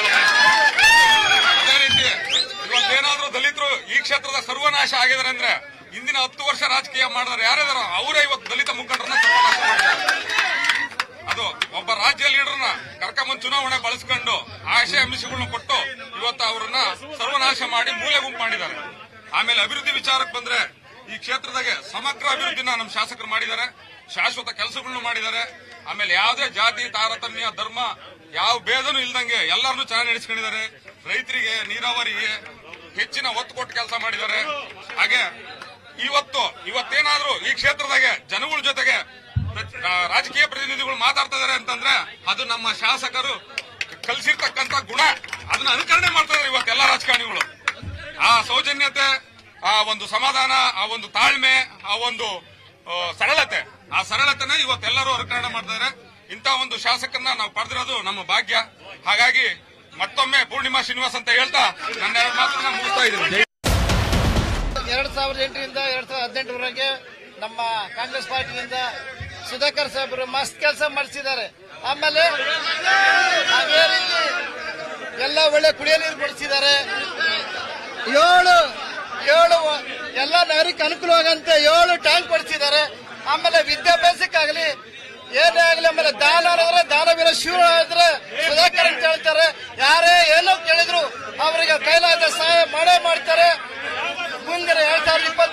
ಅದೇ ರೀತಿ ಇವತ್ತೇನಾದ್ರೂ ದಲಿತರು ಈ ಕ್ಷೇತ್ರದ ಸರ್ವನಾಶ ಆಗಿದ್ದಾರೆ ಅಂದ್ರೆ ಇಂದಿನ 10 ವರ್ಷ ರಾಜಕೀಯ ಮಾಡಿದ್ರೆ ಯಾರಿದಾರೋ ಅವರೇ ಇವತ್ತು ದಲಿತ ಮುಖಂಡರನ್ನ ಸರ್ವನಾಶ ಮಾಡಿದ್ದಾರೆ. ಅದು ಒಬ್ಬ ರಾಜ್ಯ ಲೀಡರ್ನ ಕರ್ಕೊಂಬಂದು ಚುನಾವಣೆ ಬಳಸ್ಕೊಂಡು ಆಶೆ ಅಂಶಗಳನ್ನ ಕೊಟ್ಟು ಇವತ್ತು ಅವರನ್ನ ಸರ್ವನಾಶ ಮಾಡಿ ಮೂಲೆ ಗುಂಪು ಮಾಡಿದ್ದಾರೆ. ಆಮೇಲೆ ಅಭಿವೃದ್ಧಿ ವಿಚಾರಕ್ಕೆ ಬಂದ್ರೆ ಈ ಕ್ಷೇತ್ರದಾಗೆ ಸಮಗ್ರ ಅಭಿವೃದ್ಧಿನ ನಮ್ಮ ಶಾಸಕರು ಮಾಡಿದ್ದಾರೆ. ಶಾಶ್ವತ ಕೆಲಸಗಳನ್ನು ಮಾಡಿದ್ದಾರೆ. ಆಮೇಲೆ ಯಾವುದೇ ಜಾತಿ ತಾರತಮ್ಯ ಧರ್ಮ ಯಾವ ಭೇದನೂ ಇಲ್ದಂಗೆ ಎಲ್ಲರನ್ನೂ ಚೆನ್ನಾಗಿ ನಡೆಸ್ಕೊಂಡಿದ್ದಾರೆ. ರೈತರಿಗೆ ನೀರಾವರಿಗೆ ಹೆಚ್ಚಿನ ಒತ್ತು ಕೊಟ್ಟು ಕೆಲಸ ಮಾಡಿದ್ದಾರೆ. ಹಾಗೆ ಇವತ್ತೇನಾದ್ರೂ ಈ ಕ್ಷೇತ್ರದಾಗೆ ಜನಗಳ ಜೊತೆಗೆ ರಾಜಕೀಯ ಪ್ರತಿನಿಧಿಗಳು ಮಾತಾಡ್ತಾ ಇದಾರೆ ಅಂತಂದ್ರೆ ಅದು ನಮ್ಮ ಶಾಸಕರು ಕಲಿಸಿರ್ತಕ್ಕಂಥ ಗುಣ. ಅದನ್ನ ಅನುಕರಣೆ ಮಾಡ್ತಾ ಇದಾರೆ ಇವತ್ತೆಲ್ಲ ರಾಜಕಾರಣಿಗಳು. ಆ ಸೌಜನ್ಯತೆ, ಆ ಒಂದು ಸಮಾಧಾನ, ಆ ಒಂದು ತಾಳ್ಮೆ, ಆ ಒಂದು ಆ ಸರಳತೆನ ಇವತ್ತೆಲ್ಲರೂ ಅನುಕರಣೆ ಮಾಡ್ತಾ ಇದಾರೆ. ಇಂಥ ಒಂದು ಶಾಸಕರನ್ನ ನಾವು ಪಡೆದಿರೋದು ನಮ್ಮ ಭಾಗ್ಯ. ಹಾಗಾಗಿ ಮತ್ತೊಮ್ಮೆ ಪೂರ್ಣಿಮಾ ಶ್ರೀನಿವಾಸ್ ಅಂತ ಹೇಳ್ತಾ ನನ್ನ 2 ಮಾತನ್ನ ಮುಗಿಸ್ತಾ ಇದ್ದೀನಿ. 2008ರಿಂದ 2018ವರೆಗೆ ನಮ್ಮ ಕಾಂಗ್ರೆಸ್ ಪಾರ್ಟಿಯಿಂದ ಸುಧಾಕರ್ ಸಾಹೇಬರು ಮಸ್ತ್ ಕೆಲಸ ಮಾಡಿಸಿದ್ದಾರೆ. ಆಮೇಲೆ ಅದೇ ರೀತಿ ಎಲ್ಲ ಒಳ್ಳೆ ಕುಡಿಯೋ ನೀರು ಕೊಡಿಸಿದ್ದಾರೆ. 7 ಎಲ್ಲ ನಗರಕ್ಕೆ ಅನುಕೂಲವಾಗಂತೆ 7 ಟ್ಯಾಂಕ್ ಕೊಡಿಸಿದ್ದಾರೆ. ಆಮೇಲೆ ವಿದ್ಯಾಭ್ಯಾಸಕ್ಕಾಗಲಿ ಏನೇ ಆಗಲಿ, ಆಮೇಲೆ ದಾನ ಮಾಡಿದ್ರೆ ದಾನವೀರ ಶಿವ ಇದ್ರೆ ಸುಧಾಕರ್ ಅಂತ ಹೇಳ್ತಾರೆ. ಯಾರೇ ಏನೋ ಕೇಳಿದ್ರು ಅವರಿಗೆ ಕೈಲಾದ ಸಹಾಯ ಮಾಡೇ ಮಾಡ್ತಾರೆ. ಮುಂದಿನ 2020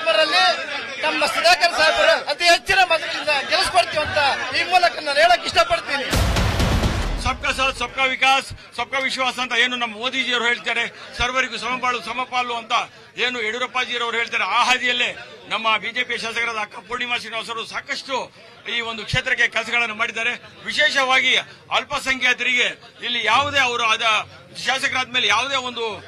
ನಮ್ಮ ಸುಧಾಕರ್ ಸಾಹೇಬರು ಅತಿ ಹೆಚ್ಚಿನ ಮತದಿಂದ ಗೆಲ್ಲಿಸ್ಕೊಡ್ತೀವಿ ಅಂತ ಈ ಮೂಲಕ ನಾನು ಹೇಳಕ್ ಇಷ್ಟಪಡ್ತೀನಿ. ಸಬ್ಕಾ ಸಾಥ್ ಸಬ್ಕಾ ವಿಕಾಸ್ ಸಬ್ಕಾ ವಿಶ್ವಾಸ ಅಂತ ಏನು ನಮ್ಮ ಮೋದಿಜಿಯವರು ಹೇಳ್ತಾರೆ, ಸರ್ವರಿಗೂ ಸಮಬಾಳು ಸಮಪಾಲು ಅಂತ ಏನು ಯಡಿಯೂರಪ್ಪಾಜಿಯವರು ಹೇಳ್ತಾರೆ, ಆ ಹಾದಿಯಲ್ಲೇ ನಮ್ಮ ಬಿಜೆಪಿ ಶಾಸಕರಾದ ಅಕ್ಕ ಪೂರ್ಣಿಮಾ ಶ್ರೀನಿವಾಸ್ ಅವರು ಸಾಕಷ್ಟು ಈ ಒಂದು ಕ್ಷೇತ್ರಕ್ಕೆ ಕೆಲಸಗಳನ್ನು ಮಾಡಿದ್ದಾರೆ. ವಿಶೇಷವಾಗಿ ಅಲ್ಪಸಂಖ್ಯಾತರಿಗೆ ಇಲ್ಲಿ ಯಾವುದೇ ಅವರು ಶಾಸಕರಾದ ಮೇಲೆ ಯಾವುದೇ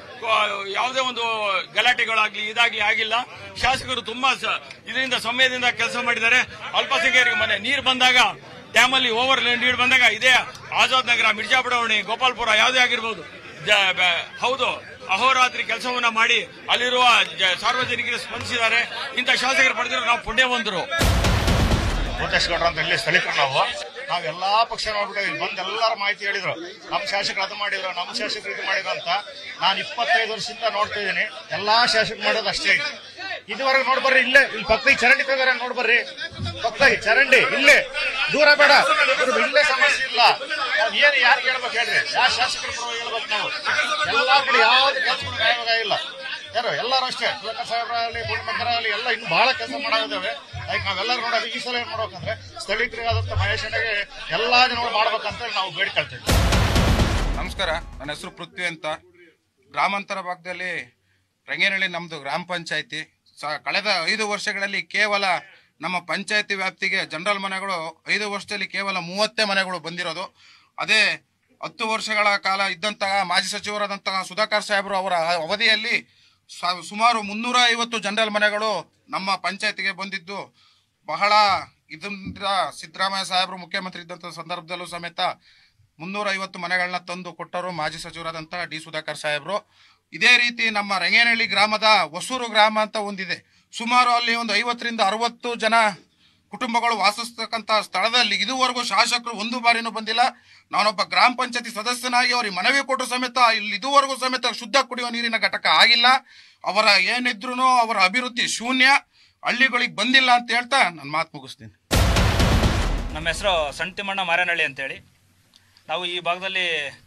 ಒಂದು ಗಲಾಟೆಗಳಾಗ್ಲಿ ಇದಾಗ್ಲಿ ಆಗಿಲ್ಲ. ಶಾಸಕರು ತುಂಬಾ ಇದರಿಂದ ಸಮಯದಿಂದ ಕೆಲಸ ಮಾಡಿದ್ದಾರೆ. ಅಲ್ಪಸಂಖ್ಯಾತರಿಗೆ ಮನೆ ನೀರು ಬಂದಾಗ ಡ್ಯಾಮ್ ಅಲ್ಲಿ ಓವರ್ ನೀರು ಬಂದಾಗ ಇದೇ ಆಜಾದ್ ನಗರ, ಮಿರ್ಜಾ ಬಡಾವಣೆ, ಗೋಪಾಲ್ಪುರ ಯಾವುದೇ ಆಗಿರ್ಬೋದು, ಹೌದು ಅಹೋರಾತ್ರಿ ಕೆಲಸವನ್ನ ಮಾಡಿ ಅಲ್ಲಿರುವ ಸಾರ್ವಜನಿಕರು ಸ್ಪಂದಿಸಿದ್ದಾರೆ. ಇಂಥ ಶಾಸಕರು ಪಡೆದಿರೋ ನಾವು ಪುಣ್ಯವಂತರು. ಭೂತೇಶ್ಗೌಡ್ರ ಅಂತ ಇಲ್ಲಿ ಸ್ಥಳೀಕರು ನಾವೆಲ್ಲಾ ಪಕ್ಷ ನೋಡ್ಬಿಟ್ಟು ಇಲ್ಲಿ ಬಂದು ಎಲ್ಲಾರು ಮಾಹಿತಿ ಹೇಳಿದ್ರು, ನಮ್ಮ ಶಾಸಕರು ಅದು ಮಾಡಿದ್ರು, ನಮ್ಮ ಶಾಸಕರು ಇದು ಮಾಡಿದ್ರು ಅಂತ. ನಾನು 25 ವರ್ಷದಿಂದ ನೋಡ್ತಾ ಇದ್ದೀನಿ, ಎಲ್ಲಾ ಶಾಸಕರು ಮಾಡೋದು ಅಷ್ಟೇ ಐತಿ. ಇದುವರೆಗೆ ನೋಡ್ಬರ್ರಿ, ಇಲ್ಲೇ ಇಲ್ಲಿ ಪಕ್ಕದ ಚರಂಡಿ ತೆಗೆದ್ರೆ ನೋಡ್ಬರ್ರಿ, ಪಕ್ಕದ ಚರಂಡಿ ಇಲ್ಲೇ ದೂರ ಬೇಡ, ಇಲ್ಲೇ ಸಮಸ್ಯೆ ಇಲ್ಲ. ನಾವ್ ಏನ್ ಯಾರಿಗೆ ಹೇಳ್ಬೇಕು ಹೇಳ್ರಿ, ಯಾವ ಶಾಸಕರ ಪರವಾಗಿ ಹೇಳ್ಬೇಕು ನಾವು? ಎಲ್ಲಾ ಕಡೆ ಯಾವ್ದು ಕೆಲಸ ಇಲ್ಲ ಯಾರು, ಎಲ್ಲರೂ ಅಷ್ಟೇ. ಸುಧಾಕರ್ ಸಾಹೇಬರಾಗಲಿ, ಪೂರ್ಣಿಮಕ್ಕರಾಗಲಿ ಎಲ್ಲ ಇನ್ನು ಬಹಳ ಕೆಲಸ ಮಾಡೋದಿದ್ದಾವೆ. ಅದಕ್ಕೆ ನಾವೆಲ್ಲರೂ ನೋಡೋದು ಈ ಸಲ ಏನ್ ಮಾಡ್ಬೇಕಂದ್ರೆ ಸ್ಥಳೀಕರಿಗಾದಂತ ಮಹೇಶ್ ಅಣ್ಣಗೆ ಎಲ್ಲಾ ಜನ ಮಾಡ್ಬೇಕಂತ ನಾವು ಬೇಡಿಕೊಳ್ತೇವೆ. ನಮಸ್ಕಾರ, ನನ್ನ ಹೆಸರು ಪೃಥ್ವಿ ಅಂತ. ಗ್ರಾಮಾಂತರ ಭಾಗದಲ್ಲಿ ರಂಗೇನಹಳ್ಳಿ ನಮ್ದು ಗ್ರಾಮ ಪಂಚಾಯತಿ. ಕಳೆದ 5 ವರ್ಷಗಳಲ್ಲಿ ಕೇವಲ ನಮ್ಮ ಪಂಚಾಯತಿ ವ್ಯಾಪ್ತಿಗೆ ಜನರಲ್ ಮನೆಗಳು 5 ವರ್ಷದಲ್ಲಿ ಕೇವಲ 30 ಮನೆಗಳು ಬಂದಿರೋದು. ಅದೇ 10 ವರ್ಷಗಳ ಕಾಲ ಇದ್ದಂತಹ ಮಾಜಿ ಸಚಿವರಾದಂತಹ ಸುಧಾಕರ್ ಸಾಹೇಬರು ಅವರ ಅವಧಿಯಲ್ಲಿ ಸುಮಾರು 350 ಜನರಲ್ ಮನೆಗಳು ನಮ್ಮ ಪಂಚಾಯತಿಗೆ ಬಂದಿದ್ದು. ಬಹಳ ಇದರಿಂದ ಸಿದ್ದರಾಮಯ್ಯ ಸಾಹೇಬರು ಮುಖ್ಯಮಂತ್ರಿ ಇದ್ದಂಥ ಸಂದರ್ಭದಲ್ಲೂ ಸಮೇತ 350 ಮನೆಗಳನ್ನ ತಂದು ಕೊಟ್ಟರು ಮಾಜಿ ಸಚಿವರಾದಂತಹ ಡಿ ಸುಧಾಕರ್ ಸಾಹೇಬರು. ಇದೇ ರೀತಿ ನಮ್ಮ ರಂಗೇನಹಳ್ಳಿ ಗ್ರಾಮದ ಹೊಸೂರು ಗ್ರಾಮ ಅಂತ ಒಂದಿದೆ. ಸುಮಾರು ಅಲ್ಲಿ ಒಂದು 50 ರಿಂದ 60 ಜನ ಕುಟುಂಬಗಳು ವಾಸಿಸ್ತಕ್ಕಂಥ ಸ್ಥಳದಲ್ಲಿ ಇದುವರೆಗೂ ಶಾಸಕರು ಒಂದು ಬಾರಿನೂ ಬಂದಿಲ್ಲ. ನಾನೊಬ್ಬ ಗ್ರಾಮ ಪಂಚಾಯತಿ ಸದಸ್ಯನಾಗಿ ಅವ್ರಿಗೆ ಮನವಿ ಕೊಟ್ಟರು ಸಮೇತ ಇಲ್ಲಿ ಇದುವರೆಗೂ ಸಮೇತ ಶುದ್ಧ ಕುಡಿಯುವ ನೀರಿನ ಘಟಕ ಆಗಿಲ್ಲ. ಅವರ ಏನಿದ್ರು ಅವರ ಅಭಿವೃದ್ಧಿ ಶೂನ್ಯ, ಹಳ್ಳಿಗಳಿಗೆ ಬಂದಿಲ್ಲ ಅಂತ ಹೇಳ್ತಾ ನನ್ನ ಮಾತು ಮುಗಿಸ್ತೀನಿ. ನಮ್ಮ ಹೆಸರು ಸಂಟಿಮಣ್ಣ ಮಾರೇನಹಳ್ಳಿ ಅಂತೇಳಿ. ನಾವು ಈ ಭಾಗದಲ್ಲಿ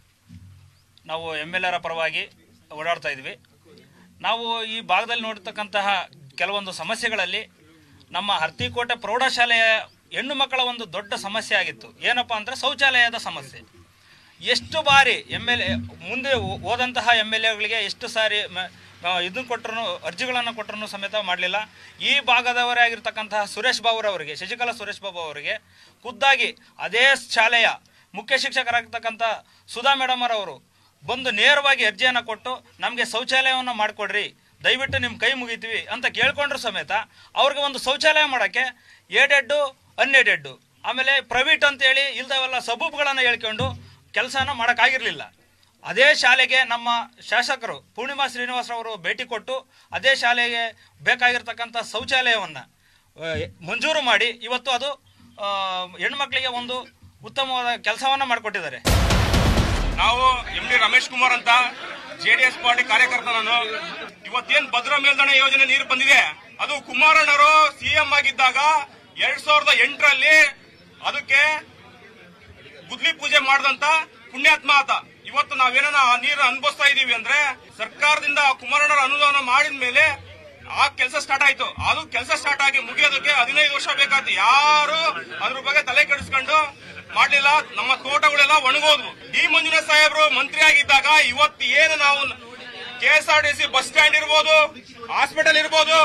ನಾವು MLAರ ಪರವಾಗಿ ಓಡಾಡ್ತಾ ಇದ್ವಿ. ನಾವು ಈ ಭಾಗದಲ್ಲಿ ನೋಡ್ತಕ್ಕಂತಹ ಕೆಲವೊಂದು ಸಮಸ್ಯೆಗಳಲ್ಲಿ ನಮ್ಮ ಹರ್ತಿಕೋಟೆ ಪ್ರೌಢಶಾಲೆಯ ಹೆಣ್ಣು ಮಕ್ಕಳ ಒಂದು ದೊಡ್ಡ ಸಮಸ್ಯೆ ಆಗಿತ್ತು. ಏನಪ್ಪ ಅಂದರೆ ಶೌಚಾಲಯದ ಸಮಸ್ಯೆ. ಎಷ್ಟು ಬಾರಿ ಮುಂದೆ ಹೋದಂತಹ MLAಗಳಿಗೆ ಎಷ್ಟು ಸಾರಿ ಇದನ್ನು ಕೊಟ್ಟರು, ಅರ್ಜಿಗಳನ್ನು ಕೊಟ್ಟರು ಸಮೇತ ಮಾಡಲಿಲ್ಲ. ಈ ಭಾಗದವರೇ ಆಗಿರ್ತಕ್ಕಂತಹ ಸುರೇಶ್ ಬಾಬು ಅವರಿಗೆ, ಶಶಿಕಲಾ ಸುರೇಶ್ ಬಾಬು ಅವರಿಗೆ ಖುದ್ದಾಗಿ ಅದೇ ಶಾಲೆಯ ಮುಖ್ಯ ಶಿಕ್ಷಕರಾಗಿರ್ತಕ್ಕಂಥ ಸುಧಾ ಮೇಡಮ್ ಅವರು ಬಂದು ನೇರವಾಗಿ ಅರ್ಜಿಯನ್ನು ಕೊಟ್ಟು ನಮಗೆ ಶೌಚಾಲಯವನ್ನು ಮಾಡಿಕೊಡ್ರಿ, ದಯವಿಟ್ಟು ನಿಮ್ಮ ಕೈ ಮುಗಿತೀವಿ ಅಂತ ಕೇಳ್ಕೊಂಡ್ರು ಸಮೇತ ಅವ್ರಿಗೆ ಒಂದು ಶೌಚಾಲಯ ಮಾಡೋಕ್ಕೆ ಏಡೆಡ್ಡು ಅನ್ಎಡೆಡ್ಡು ಆಮೇಲೆ ಪ್ರೈವೇಟ್ ಅಂತೇಳಿ ಇಲ್ದವೆಲ್ಲ ಸಬೂಬ್ಗಳನ್ನು ಹೇಳ್ಕೊಂಡು ಕೆಲಸನ ಮಾಡೋಕ್ಕಾಗಿರಲಿಲ್ಲ. ಅದೇ ಶಾಲೆಗೆ ನಮ್ಮ ಶಾಸಕರು ಪೂರ್ಣಿಮಾ ಶ್ರೀನಿವಾಸ್ ಅವರು ಭೇಟಿ ಕೊಟ್ಟು ಅದೇ ಶಾಲೆಗೆ ಬೇಕಾಗಿರ್ತಕ್ಕಂಥ ಶೌಚಾಲಯವನ್ನು ಮಂಜೂರು ಮಾಡಿ ಇವತ್ತು ಅದು ಹೆಣ್ಮಕ್ಳಿಗೆ ಒಂದು ಉತ್ತಮವಾದ ಕೆಲಸವನ್ನು ಮಾಡಿಕೊಟ್ಟಿದ್ದಾರೆ. ನಾವು MD ರಮೇಶ್ ಕುಮಾರ್ ಅಂತ JDS ಪಾರ್ಟಿ ಕಾರ್ಯಕರ್ತ. ನಾನು ಇವತ್ತೇನ್ ಭದ್ರಾ ಮೇಲ್ದಂಡೆ ಯೋಜನೆ ನೀರು ಬಂದಿದೆ, ಅದು ಕುಮಾರಣ್ಣರು CM ಆಗಿದ್ದಾಗ 2008ರಲ್ಲಿ ಅದಕ್ಕೆ ಗುದ್ಲಿ ಪೂಜೆ ಮಾಡಿದಂತ ಪುಣ್ಯಾತ್ಮ ಆತ. ಇವತ್ತು ನಾವೇನ ನೀರು ಅನುಭವಿಸ್ತಾ ಇದೀವಿ ಅಂದ್ರೆ ಸರ್ಕಾರದಿಂದ ಕುಮಾರಣ್ಣರ ಅನುದಾನ ಮಾಡಿದ ಮೇಲೆ ಆ ಕೆಲಸ ಸ್ಟಾರ್ಟ್ ಆಯ್ತು. ಅದು ಕೆಲಸ ಸ್ಟಾರ್ಟ್ ಆಗಿ ಮುಗಿಯೋದಕ್ಕೆ 15 ವರ್ಷ ಬೇಕಾಯ್ತು. ಯಾರು ಅದ್ರ ಬಗ್ಗೆ ತಲೆ ಕೆಡಿಸ್ಕೊಂಡು ಮಾಡ್ಲಿಲ್ಲ. ನಮ್ಮ ತೋಟಗಳೆಲ್ಲ ಒಣಗೋದ್ವು. ಡಿ ಮಂಜುನಾಥ್ ಸಾಹೇಬರು ಮಂತ್ರಿ ಆಗಿದ್ದಾಗ ಇವತ್ತು ಏನು ನಾವು KSRTC ಬಸ್ ಸ್ಟ್ಯಾಂಡ್ ಇರ್ಬೋದು, ಹಾಸ್ಪಿಟಲ್ ಇರ್ಬೋದು,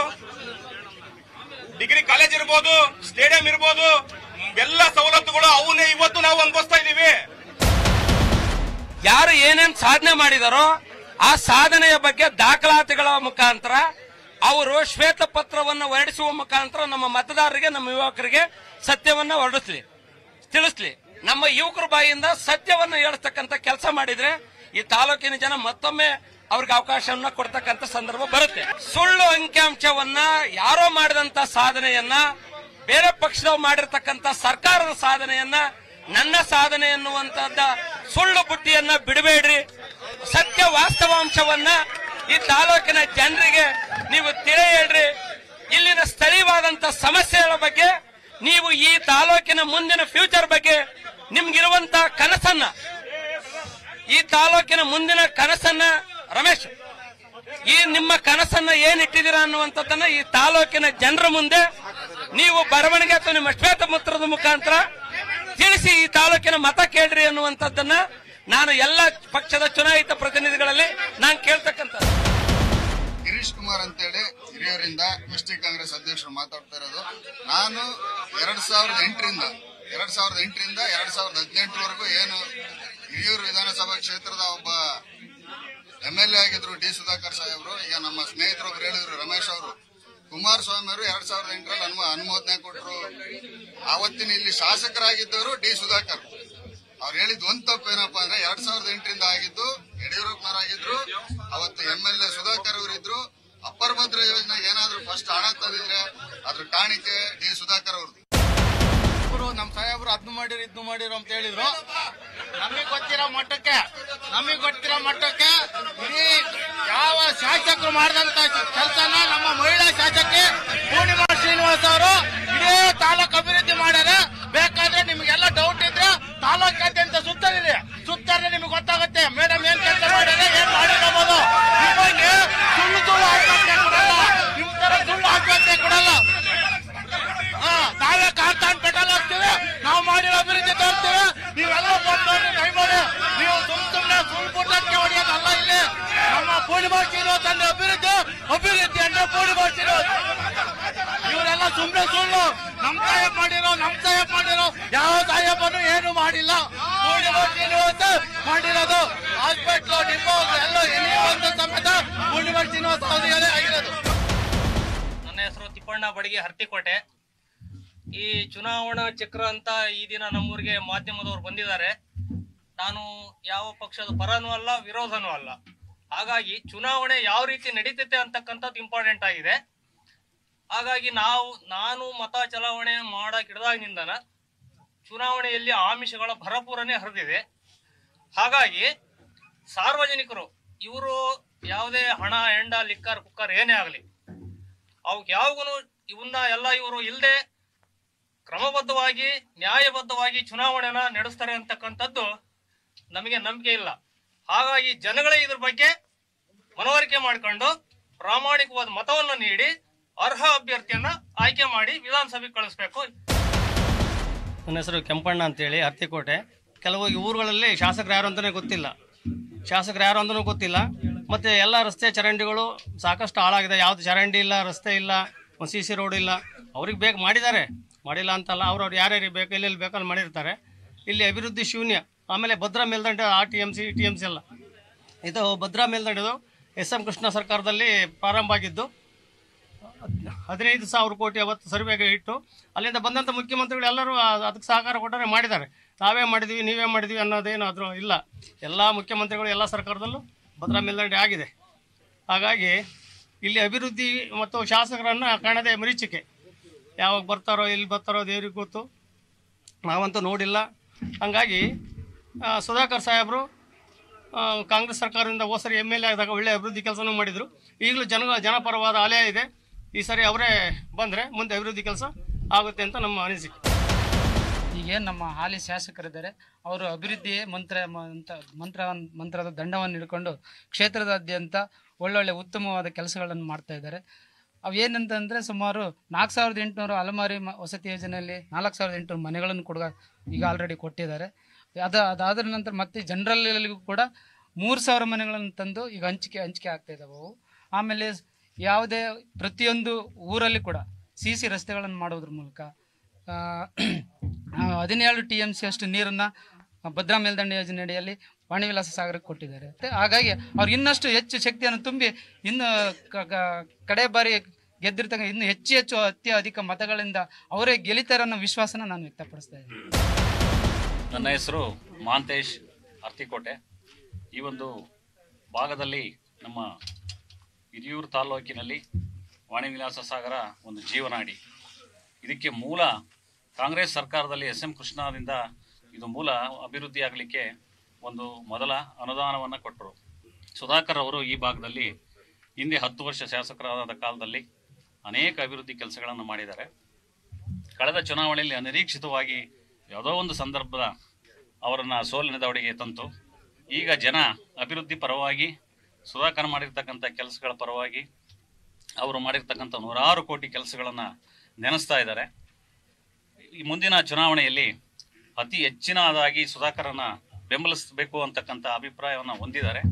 ಡಿಗ್ರಿ ಕಾಲೇಜ್ ಇರ್ಬೋದು, ಸ್ಟೇಡಿಯಂ ಇರ್ಬೋದು, ಎಲ್ಲ ಸವಲತ್ತುಗಳು ಅವನ್ನೇ ಇವತ್ತು ನಾವು ಅನುಭವಿಸ್ತಾ ಇದೀವಿ. ಯಾರು ಏನೇನ್ ಸಾಧನೆ ಮಾಡಿದಾರೋ ಆ ಸಾಧನೆಯ ಬಗ್ಗೆ ದಾಖಲಾತಿಗಳ ಮುಖಾಂತರ ಅವರು ಶ್ವೇತ ಪತ್ರವನ್ನು ಹೊರಡಿಸುವ ಮುಖಾಂತರ ನಮ್ಮ ಮತದಾರರಿಗೆ, ನಮ್ಮ ಯುವಕರಿಗೆ ಸತ್ಯವನ್ನ ತಿಳಿಸ್ಲಿ. ನಮ್ಮ ಯುವಕರ ಬಾಯಿಯಿಂದ ಸತ್ಯವನ್ನ ಹೇಳಿಸ್ತಕ್ಕಂಥ ಕೆಲಸ ಮಾಡಿದ್ರೆ ಈ ತಾಲೂಕಿನ ಜನ ಮತ್ತೊಮ್ಮೆ ಅವ್ರಿಗೆ ಅವಕಾಶವನ್ನ ಕೊಡ್ತಕ್ಕಂಥ ಸಂದರ್ಭ ಬರುತ್ತೆ. ಸುಳ್ಳು ಅಂಕಿಅಂಶವನ್ನ ಯಾರೋ ಮಾಡಿದಂತ ಸಾಧನೆಯನ್ನ, ಬೇರೆ ಪಕ್ಷದವ್ರು ಮಾಡಿರ್ತಕ್ಕಂಥ ಸರ್ಕಾರದ ಸಾಧನೆಯನ್ನ, ನನ್ನ ಸಾಧನೆ ಎನ್ನುವಂತಹದ್ದ ಸುಳ್ಳು ಬುಟ್ಟಿಯನ್ನ ಬಿಡಬೇಡ್ರಿ. ಸತ್ಯ ವಾಸ್ತವಾಂಶವನ್ನ ಈ ತಾಲೂಕಿನ ಜನರಿಗೆ ನೀವು ತಿಳಿ ಹೇಳ್ರಿ. ಇಲ್ಲಿನ ಸ್ಥಳೀಯವಾದಂತ ಸಮಸ್ಯೆಗಳ ಬಗ್ಗೆ ನೀವು ಈ ತಾಲೂಕಿನ ಮುಂದಿನ ಫ್ಯೂಚರ್ ಬಗ್ಗೆ ನಿಮ್ಗಿರುವಂತ ಕನಸನ್ನ, ಈ ತಾಲೂಕಿನ ಮುಂದಿನ ಕನಸನ್ನ ರಮೇಶ್ ಈ ನಿಮ್ಮ ಕನಸನ್ನ ಏನಿಟ್ಟಿದ್ದೀರಾ ಅನ್ನುವಂಥದ್ದನ್ನ ಈ ತಾಲೂಕಿನ ಜನರ ಮುಂದೆ ನೀವು ಬರವಣಿಗೆ ಅಥವಾ ನಿಮ್ಮ ಶ್ವೇತಪತ್ರದ ಮುಖಾಂತರ ತಿಳಿಸಿ ಈ ತಾಲೂಕಿನ ಮತ ಕೇಳ್ರಿ ಅನ್ನುವಂಥದ್ದನ್ನ ನಾನು ಎಲ್ಲ ಪಕ್ಷದ ಚುನಾಯಿತ ಪ್ರತಿನಿಧಿಗಳಲ್ಲಿ ನಾನು ಕೇಳ್ತಕ್ಕಂಥ. ಗಿರೀಶ್ ಕುಮಾರ್ ಅಂತೇಳಿ ಹಿರಿಯೂರಿಂದ ಎಸ್ಟಿ ಕಾಂಗ್ರೆಸ್ ಅಧ್ಯಕ್ಷರು ಮಾತಾಡ್ತಾ ಇರೋದು. ನಾನು 2008ರಿಂದ 2018ವರೆಗೂ ಏನು ಹಿರಿಯೂರು ವಿಧಾನಸಭಾ ಕ್ಷೇತ್ರದ ಒಬ್ಬ MLA ಆಗಿದ್ರು ಡಿ ಸುಧಾಕರ್ ಸಾಹೇಬ್ರು. ಈಗ ನಮ್ಮ ಸ್ನೇಹಿತರೊಬ್ರು ಹೇಳಿದ್ರು, ರಮೇಶ್ ಅವರು, ಕುಮಾರಸ್ವಾಮಿ ಅವರು 2008ರಲ್ಲಿ ಅನುಮೋದನೆ ಕೊಟ್ಟರು. ಆವತ್ತಿನ ಇಲ್ಲಿ ಶಾಸಕರಾಗಿದ್ದವರು ಡಿ ಸುಧಾಕರ್. ಅವ್ರು ಹೇಳಿದ್ ಒಂದ್ ತಪ್ಪೇನಪ್ಪ ಅಂದ್ರೆ 2008ರಿಂದ ಆಗಿದ್ದು ಯಡಿಯೂರಪ್ಪನವರಾಗಿದ್ರು. ಅವತ್ತು MLA ಸುಧಾಕರ್ ಅವರಿದ್ರು. ಅಪ್ಪರ್ ಭದ್ರ ಯೋಜನೆಗೆ ಏನಾದ್ರು ಫಸ್ಟ್ ಹಣ ತಂದಿದ್ರೆ ಅದ್ರ ಕಾಣಿಕೆ ಡಿ ಸುಧಾಕರ್ ಅವ್ರದ್ದು. ನಮ್ಮ ಸಾಹೇಬ್ರು ಅದ್ನು ಮಾಡಿರೋ ಅಂತ ಹೇಳಿದ್ರು. ನಮಗೆ ಗೊತ್ತಿರೋ ಮಟ್ಟಕ್ಕೆ ಇಡೀ ಯಾವ ಶಾಸಕರು ಮಾಡಿದಂತ ಕೆಲಸನ ನಮ್ಮ ಮಹಿಳಾ ಶಾಸಕಿ ಪೂರ್ಣಿಮಾ ಶ್ರೀನಿವಾಸ್ ಅವರು ಇಡೀ ತಾಲೂಕು ಅಭಿವೃದ್ಧಿ ಮಾಡ್ಯಾರ. ಬೇಕಾದ್ರೆ ನಿಮ್ಗೆಲ್ಲ ಡೌಟ್ ಇದ್ರೆ ತಾಲೂಕಾದ್ಯಂತ ಸುತ್ತರೆ ನಿಮ್ಗೆ ಗೊತ್ತಾಗುತ್ತೆ ಮೇಡಮ್ ಏನ್ ಕೆಲಸ ಮಾಡ್ಯಾರ, ಏನ್ ಮಾಡಿರಬಹುದು. ನಿಮಗೆ ಸುಳ್ಳು ಆತ್ಮಹತ್ಯೆ ಕೊಡಲ್ಲ, ನಿಮ್ ತರ ಸುಳ್ಳು ಆತ್ಮಹತ್ಯೆ ಕೊಡಲ್ಲ. ನಾವೇ ಕಾರ್ಖಾನೆ ಪೆಟ್ರೋಲ್ ಹಾಕ್ತೀವಿ, ನಾವು ಮಾಡಿರೋ ಅಭಿವೃದ್ಧಿ ತೋರಿಸ್ತೀವಿ. ನೀವೆಲ್ಲ ಬಂದವ್ರಿ ಕೈ ಮಾಡಿ, ನೀವು ಸುಮ್ಮನೆ ಸುಳ್ಳು ಹೊಡೆಯೋದಲ್ಲ. ಇಲ್ಲಿ ನಮ್ಮ ಪೂರ್ಣಿಮಾ ಶ್ರೀನಿವಾಸ್ ಅಂದ್ರೆ ಅಭಿವೃದ್ಧಿ ಅಂದ್ರೆ ಪೂರ್ಣಿಮಾ ಶ್ರೀನಿವಾಸ್. ಇವರೆಲ್ಲ ಸುಮ್ಮನೆ ಸುಳ್ಳು. ನಮ್ ಸಾಹೇಬ್ ಮಾಡಿರೋ ಯಾವ ಸಾಹೇಬನು ಏನು ಮಾಡಿಲ್ಲ. ಪೂರ್ಣಿಮಾ ಶ್ರೀನಿವಾಸ್ ಮಾಡಿರೋದು ಹಾಸ್ಪಿಟ್ಲು ಡಿಪೋ ಎಲ್ಲ ಎಲ್ಲಿ ಒಂದು ಸಮೇತ ಪೂರ್ಣಿಮಾ ಶ್ರೀನಿವಾಸ್ ಆಗಿರೋದು. ನನ್ನ ಹೆಸರು ತಿಪ್ಪಣ್ಣ ಬಡಗಿ, ಹರ್ತಿಕೋಟೆ. ಈ ಚುನಾವಣಾ ಚಕ್ರ ಅಂತ ಈ ದಿನ ನಮ್ಮೂರಿಗೆ ಮಾಧ್ಯಮದವರು ಬಂದಿದ್ದಾರೆ. ನಾನು ಯಾವ ಪಕ್ಷದ ಪರನೂ ಅಲ್ಲ, ವಿರೋಧನೂ ಅಲ್ಲ. ಹಾಗಾಗಿ ಚುನಾವಣೆ ಯಾವ ರೀತಿ ನಡೀತೈತೆ ಅಂತಕ್ಕಂಥದ್ದು ಇಂಪಾರ್ಟೆಂಟ್ ಆಗಿದೆ. ಹಾಗಾಗಿ ನಾನು ಮತ ಚಲಾವಣೆ ಮಾಡಕ್ಕಿಡ್ದಾಗಿನಿಂದನ ಚುನಾವಣೆಯಲ್ಲಿ ಆಮಿಷಗಳ ಭರಪೂರನೇ ಹರಿದಿದೆ. ಹಾಗಾಗಿ ಸಾರ್ವಜನಿಕರು ಇವರು ಯಾವುದೇ ಹಣ, ಹೆಂಡ, ಲಿಕ್ಕರ್, ಕುಕ್ಕರ್ ಏನೇ ಆಗಲಿ ಅವಕ್ಕೆ ಯಾವಾಗೂ ಇವನ್ನ ಎಲ್ಲ ಇವರು ಇಲ್ಲದೆ ಕ್ರಮಬದ್ಧವಾಗಿ ನ್ಯಾಯಬದ್ಧವಾಗಿ ಚುನಾವಣೆನ ನಡೆಸ್ತಾರೆ ಅಂತಕ್ಕಂಥದ್ದು ನಮಗೆ ನಂಬಿಕೆ ಇಲ್ಲ. ಹಾಗಾಗಿ ಜನಗಳೇ ಇದ್ರ ಬಗ್ಗೆ ಮನವರಿಕೆ ಮಾಡಿಕೊಂಡು ಪ್ರಾಮಾಣಿಕವಾದ ಮತವನ್ನು ನೀಡಿ ಅರ್ಹ ಅಭ್ಯರ್ಥಿಯನ್ನ ಆಯ್ಕೆ ಮಾಡಿ ವಿಧಾನಸಭೆಗೆ ಕಳಿಸ್ಬೇಕು. ನನ್ನ ಹೆಸರು ಕೆಂಪಣ್ಣ ಅಂತೇಳಿ, ಹರ್ತಿಕೋಟೆ. ಕೆಲವು ಊರುಗಳಲ್ಲಿ ಶಾಸಕರು ಯಾರು ಅಂತಲೇ ಗೊತ್ತಿಲ್ಲ. ಮತ್ತು ಎಲ್ಲ ರಸ್ತೆ ಚರಂಡಿಗಳು ಸಾಕಷ್ಟು ಹಾಳಾಗಿದೆ. ಯಾವುದು ಚರಂಡಿ ಇಲ್ಲ, ರಸ್ತೆ ಇಲ್ಲ, ಒಂದು CC ರೋಡ್ ಇಲ್ಲ. ಅವ್ರಿಗೆ ಮಾಡಿಲ್ಲ ಅಂತಲ್ಲ, ಅವ್ರವ್ರು ಯಾರ್ಯಾರಿಗೆ ಬೇಕು ಎಲ್ಲೆಲ್ಲಿ ಬೇಕಲ್ಲಿ ಮಾಡಿರ್ತಾರೆ. ಇಲ್ಲಿ ಅಭಿವೃದ್ಧಿ ಶೂನ್ಯ. ಆಮೇಲೆ ಭದ್ರಾ ಮೇಲ್ದಂಡೆ TMC ಎಲ್ಲ ಇದು ಭದ್ರಾ ಮೇಲ್ದಂಡೆದು SM ಕೃಷ್ಣ ಸರ್ಕಾರದಲ್ಲಿ ಪ್ರಾರಂಭ ಆಗಿದ್ದು 15,000 ಕೋಟಿ ಅವತ್ತು ಸರ್ವೆಗೆ ಇಟ್ಟು ಅಲ್ಲಿಂದ ಬಂದಂಥ ಮುಖ್ಯಮಂತ್ರಿಗಳು ಎಲ್ಲರೂ ಅದಕ್ಕೆ ಸಹಕಾರ ಕೊಟ್ಟರೆ ಮಾಡಿದ್ದಾರೆ. ನಾವೇ ಮಾಡಿದ್ವಿ ನೀವೇ ಮಾಡಿದ್ವಿ ಅನ್ನೋದೇನಾದರೂ ಇಲ್ಲ. ಎಲ್ಲ ಮುಖ್ಯಮಂತ್ರಿಗಳು ಎಲ್ಲ ಸರ್ಕಾರದಲ್ಲೂ ಭದ್ರಾ ಮೇಲ್ದಂಡೆ ಆಗಿದೆ. ಹಾಗಾಗಿ ಇಲ್ಲಿ ಅಭಿವೃದ್ಧಿ ಮತ್ತು ಶಾಸಕರನ್ನು ಕಾಣದೆ ಮರೀಚಿಕೆ. ಯಾವಾಗ ಬರ್ತಾರೋ ಎಲ್ಲಿ ಬರ್ತಾರೋ ದೇವ್ರಿಗೆ ಗೊತ್ತು, ನಾವಂತೂ ನೋಡಿಲ್ಲ. ಹಾಗಾಗಿ ಸುಧಾಕರ್ ಸಾಹೇಬರು ಕಾಂಗ್ರೆಸ್ ಸರ್ಕಾರದಿಂದ ಹೋಸರಿ MLA ಆದಾಗ ಒಳ್ಳೆ ಅಭಿವೃದ್ಧಿ ಕೆಲಸನೂ ಮಾಡಿದರು. ಈಗಲೂ ಜನಪರವಾದ ಅಲೆ ಇದೆ. ಈ ಸರಿ ಅವರೇ ಬಂದರೆ ಮುಂದೆ ಅಭಿವೃದ್ಧಿ ಕೆಲಸ ಆಗುತ್ತೆ ಅಂತ ನಮ್ಮ ಅನಿಸಿಕೆ. ಈಗೇನು ನಮ್ಮ ಹಾಲಿ ಶಾಸಕರಿದ್ದಾರೆ ಅವರು ಅಭಿವೃದ್ಧಿ ಮಂತ್ರದ ದಂಡವನ್ನು ಹಿಡ್ಕೊಂಡು ಕ್ಷೇತ್ರದಾದ್ಯಂತ ಒಳ್ಳೊಳ್ಳೆ ಉತ್ತಮವಾದ ಕೆಲಸಗಳನ್ನು ಮಾಡ್ತಾ ಇದ್ದಾರೆ. ಅವೇನಂತಂದರೆ ಸುಮಾರು 4,800 ಅಲಮಾರಿ ವಸತಿ ಯೋಜನೆಯಲ್ಲಿ 4,800 ಮನೆಗಳನ್ನು ಈಗ ಆಲ್ರೆಡಿ ಕೊಟ್ಟಿದ್ದಾರೆ. ಅದಾದ ನಂತರ ಮತ್ತೆ ಜನರಲ್ಲಿಗೂ ಕೂಡ 3,000 ಮನೆಗಳನ್ನು ತಂದು ಈಗ ಹಂಚಿಕೆ ಆಗ್ತಾ ಇದ್ದಾವೆ ಅವು. ಆಮೇಲೆ ಯಾವುದೇ ಪ್ರತಿಯೊಂದು ಊರಲ್ಲಿ ಕೂಡ CC ರಸ್ತೆಗಳನ್ನು ಮಾಡೋದ್ರ ಮೂಲಕ 17 TMC ಅಷ್ಟು ನೀರನ್ನು ಭದ್ರಾ ಮೇಲ್ದಂಡೆ ಯೋಜನೆ ಅಡಿಯಲ್ಲಿ ವಾಣಿ ವಿಲಾಸ ಸಾಗರಕ್ಕೆ ಕೊಟ್ಟಿದ್ದಾರೆ. ಹಾಗಾಗಿ ಅವ್ರು ಇನ್ನಷ್ಟು ಹೆಚ್ಚು ಶಕ್ತಿಯನ್ನು ತುಂಬಿ ಇನ್ನು ಕಡೆ ಬಾರಿ ಗೆದ್ದಿರ್ತಕ್ಕ ಇನ್ನು ಹೆಚ್ಚು ಅತ್ಯಧಿಕ ಮತಗಳಿಂದ ಅವರೇ ಗೆಲ್ಲಿತಾರೆ ಅನ್ನೋ ವಿಶ್ವಾಸನ ನಾನು ವ್ಯಕ್ತಪಡಿಸ್ತಾ ಇದ್ದೀನಿ. ನನ್ನ ಹೆಸರು ಮಾಂತೇಶ್, ಅರ್ತಿಕೋಟೆ. ಈ ಒಂದು ಭಾಗದಲ್ಲಿ ನಮ್ಮ ಹಿರಿಯೂರು ತಾಲೂಕಿನಲ್ಲಿ ವಾಣಿ ವಿಲಾಸ ಸಾಗರ ಒಂದು ಜೀವನಾಡಿ. ಇದಕ್ಕೆ ಮೂಲ ಕಾಂಗ್ರೆಸ್ ಸರ್ಕಾರದಲ್ಲಿ SM ಕೃಷ್ಣದಿಂದ ಇದು ಮೂಲ ಅಭಿವೃದ್ಧಿ ಆಗಲಿಕ್ಕೆ ಒಂದು ಮೊದಲ ಅನುದಾನವನ್ನು ಕೊಟ್ಟರು. ಸುಧಾಕರ್ ಅವರು ಈ ಭಾಗದಲ್ಲಿ ಹಿಂದೆ 10 ವರ್ಷ ಶಾಸಕರಾದ ಕಾಲದಲ್ಲಿ ಅನೇಕ ಅಭಿವೃದ್ಧಿ ಕೆಲಸಗಳನ್ನು ಮಾಡಿದ್ದಾರೆ. ಕಳೆದ ಚುನಾವಣೆಯಲ್ಲಿ ಅನಿರೀಕ್ಷಿತವಾಗಿ ಯಾವುದೋ ಒಂದು ಸಂದರ್ಭದ ಅವರನ್ನು ಸೋಲಿನ ದವಡೆಗೆ ತಂತು. ಈಗ ಜನ ಅಭಿವೃದ್ಧಿ ಪರವಾಗಿ ಸುಧಾಕರ್ ಮಾಡಿರ್ತಕ್ಕಂಥ ಕೆಲಸಗಳ ಪರವಾಗಿ ಅವರು ಮಾಡಿರ್ತಕ್ಕಂಥ 100 ಕೋಟಿ ಕೆಲಸಗಳನ್ನು ನೆನೆಸ್ತಾ ಇದ್ದಾರೆ. ಈ ಮುಂದಿನ ಚುನಾವಣೆಯಲ್ಲಿ ಅತಿ ಹೆಚ್ಚಿನದಾಗಿ ಸುಧಾಕರನ್ನ ಬೆಂಬಲಿಸಬೇಕು ಅಂತಕ್ಕಂಥ ಅಭಿಪ್ರಾಯವನ್ನು ಹೊಂದಿದ್ದಾರೆ.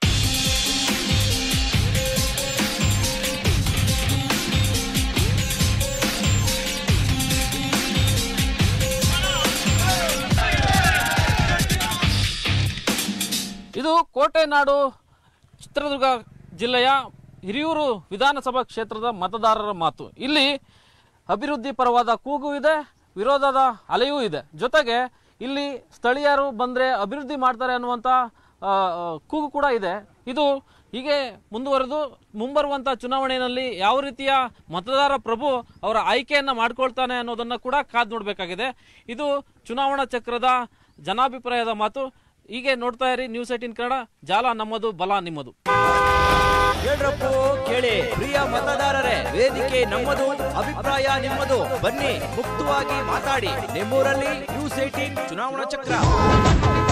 ಇದು ಕೋಟೆನಾಡು ಚಿತ್ರದುರ್ಗ ಜಿಲ್ಲೆಯ ಹಿರಿಯೂರು ವಿಧಾನಸಭಾ ಕ್ಷೇತ್ರದ ಮತದಾರರ ಮಾತು. ಇಲ್ಲಿ ಅಭಿವೃದ್ಧಿ ಪರವಾದ ಕೂಗು ಇದೆ, ವಿರೋಧದ ಅಲೆಯೂ ಇದೆ. ಜೊತೆಗೆ ಇಲ್ಲಿ ಸ್ಥಳೀಯರು ಬಂದರೆ ಅಭಿವೃದ್ಧಿ ಮಾಡ್ತಾರೆ ಅನ್ನುವಂಥ ಕೂಗು ಕೂಡ ಇದೆ. ಇದು ಹೀಗೆ ಮುಂದುವರೆದು ಮುಂಬರುವಂಥ ಚುನಾವಣೆಯಲ್ಲಿ ಯಾವ ರೀತಿಯ ಮತದಾರ ಪ್ರಭು ಅವರ ಆಯ್ಕೆಯನ್ನು ಮಾಡ್ಕೊಳ್ತಾನೆ ಅನ್ನೋದನ್ನು ಕೂಡ ಕಾದು ನೋಡಬೇಕಾಗಿದೆ. ಇದು ಚುನಾವಣಾ ಚಕ್ರದ ಜನಾಭಿಪ್ರಾಯದ ಮಾತು. ಹೀಗೆ ನೋಡ್ತಾ ಇರಿ ನ್ಯೂಸ್ 18 ಕನ್ನಡ. ಜಾಲ ನಮ್ಮದು, ಬಲ ನಿಮ್ಮದು. ಕೇಳ್ರಪ್ಪೋ ಕೇಳಿ ಪ್ರಿಯ ಮತದಾರರೇ, ವೇದಿಕೆ ನಮ್ಮದು, ಅಭಿಪ್ರಾಯ ನಿಮ್ಮದು. ಬನ್ನಿ ಮುಕ್ತವಾಗಿ ಮಾತಾಡಿ. ನಿಮ್ಮೂರಲ್ಲಿ ನ್ಯೂಸ್ 18 ಚುನಾವಣಾ ಚಕ್ರ.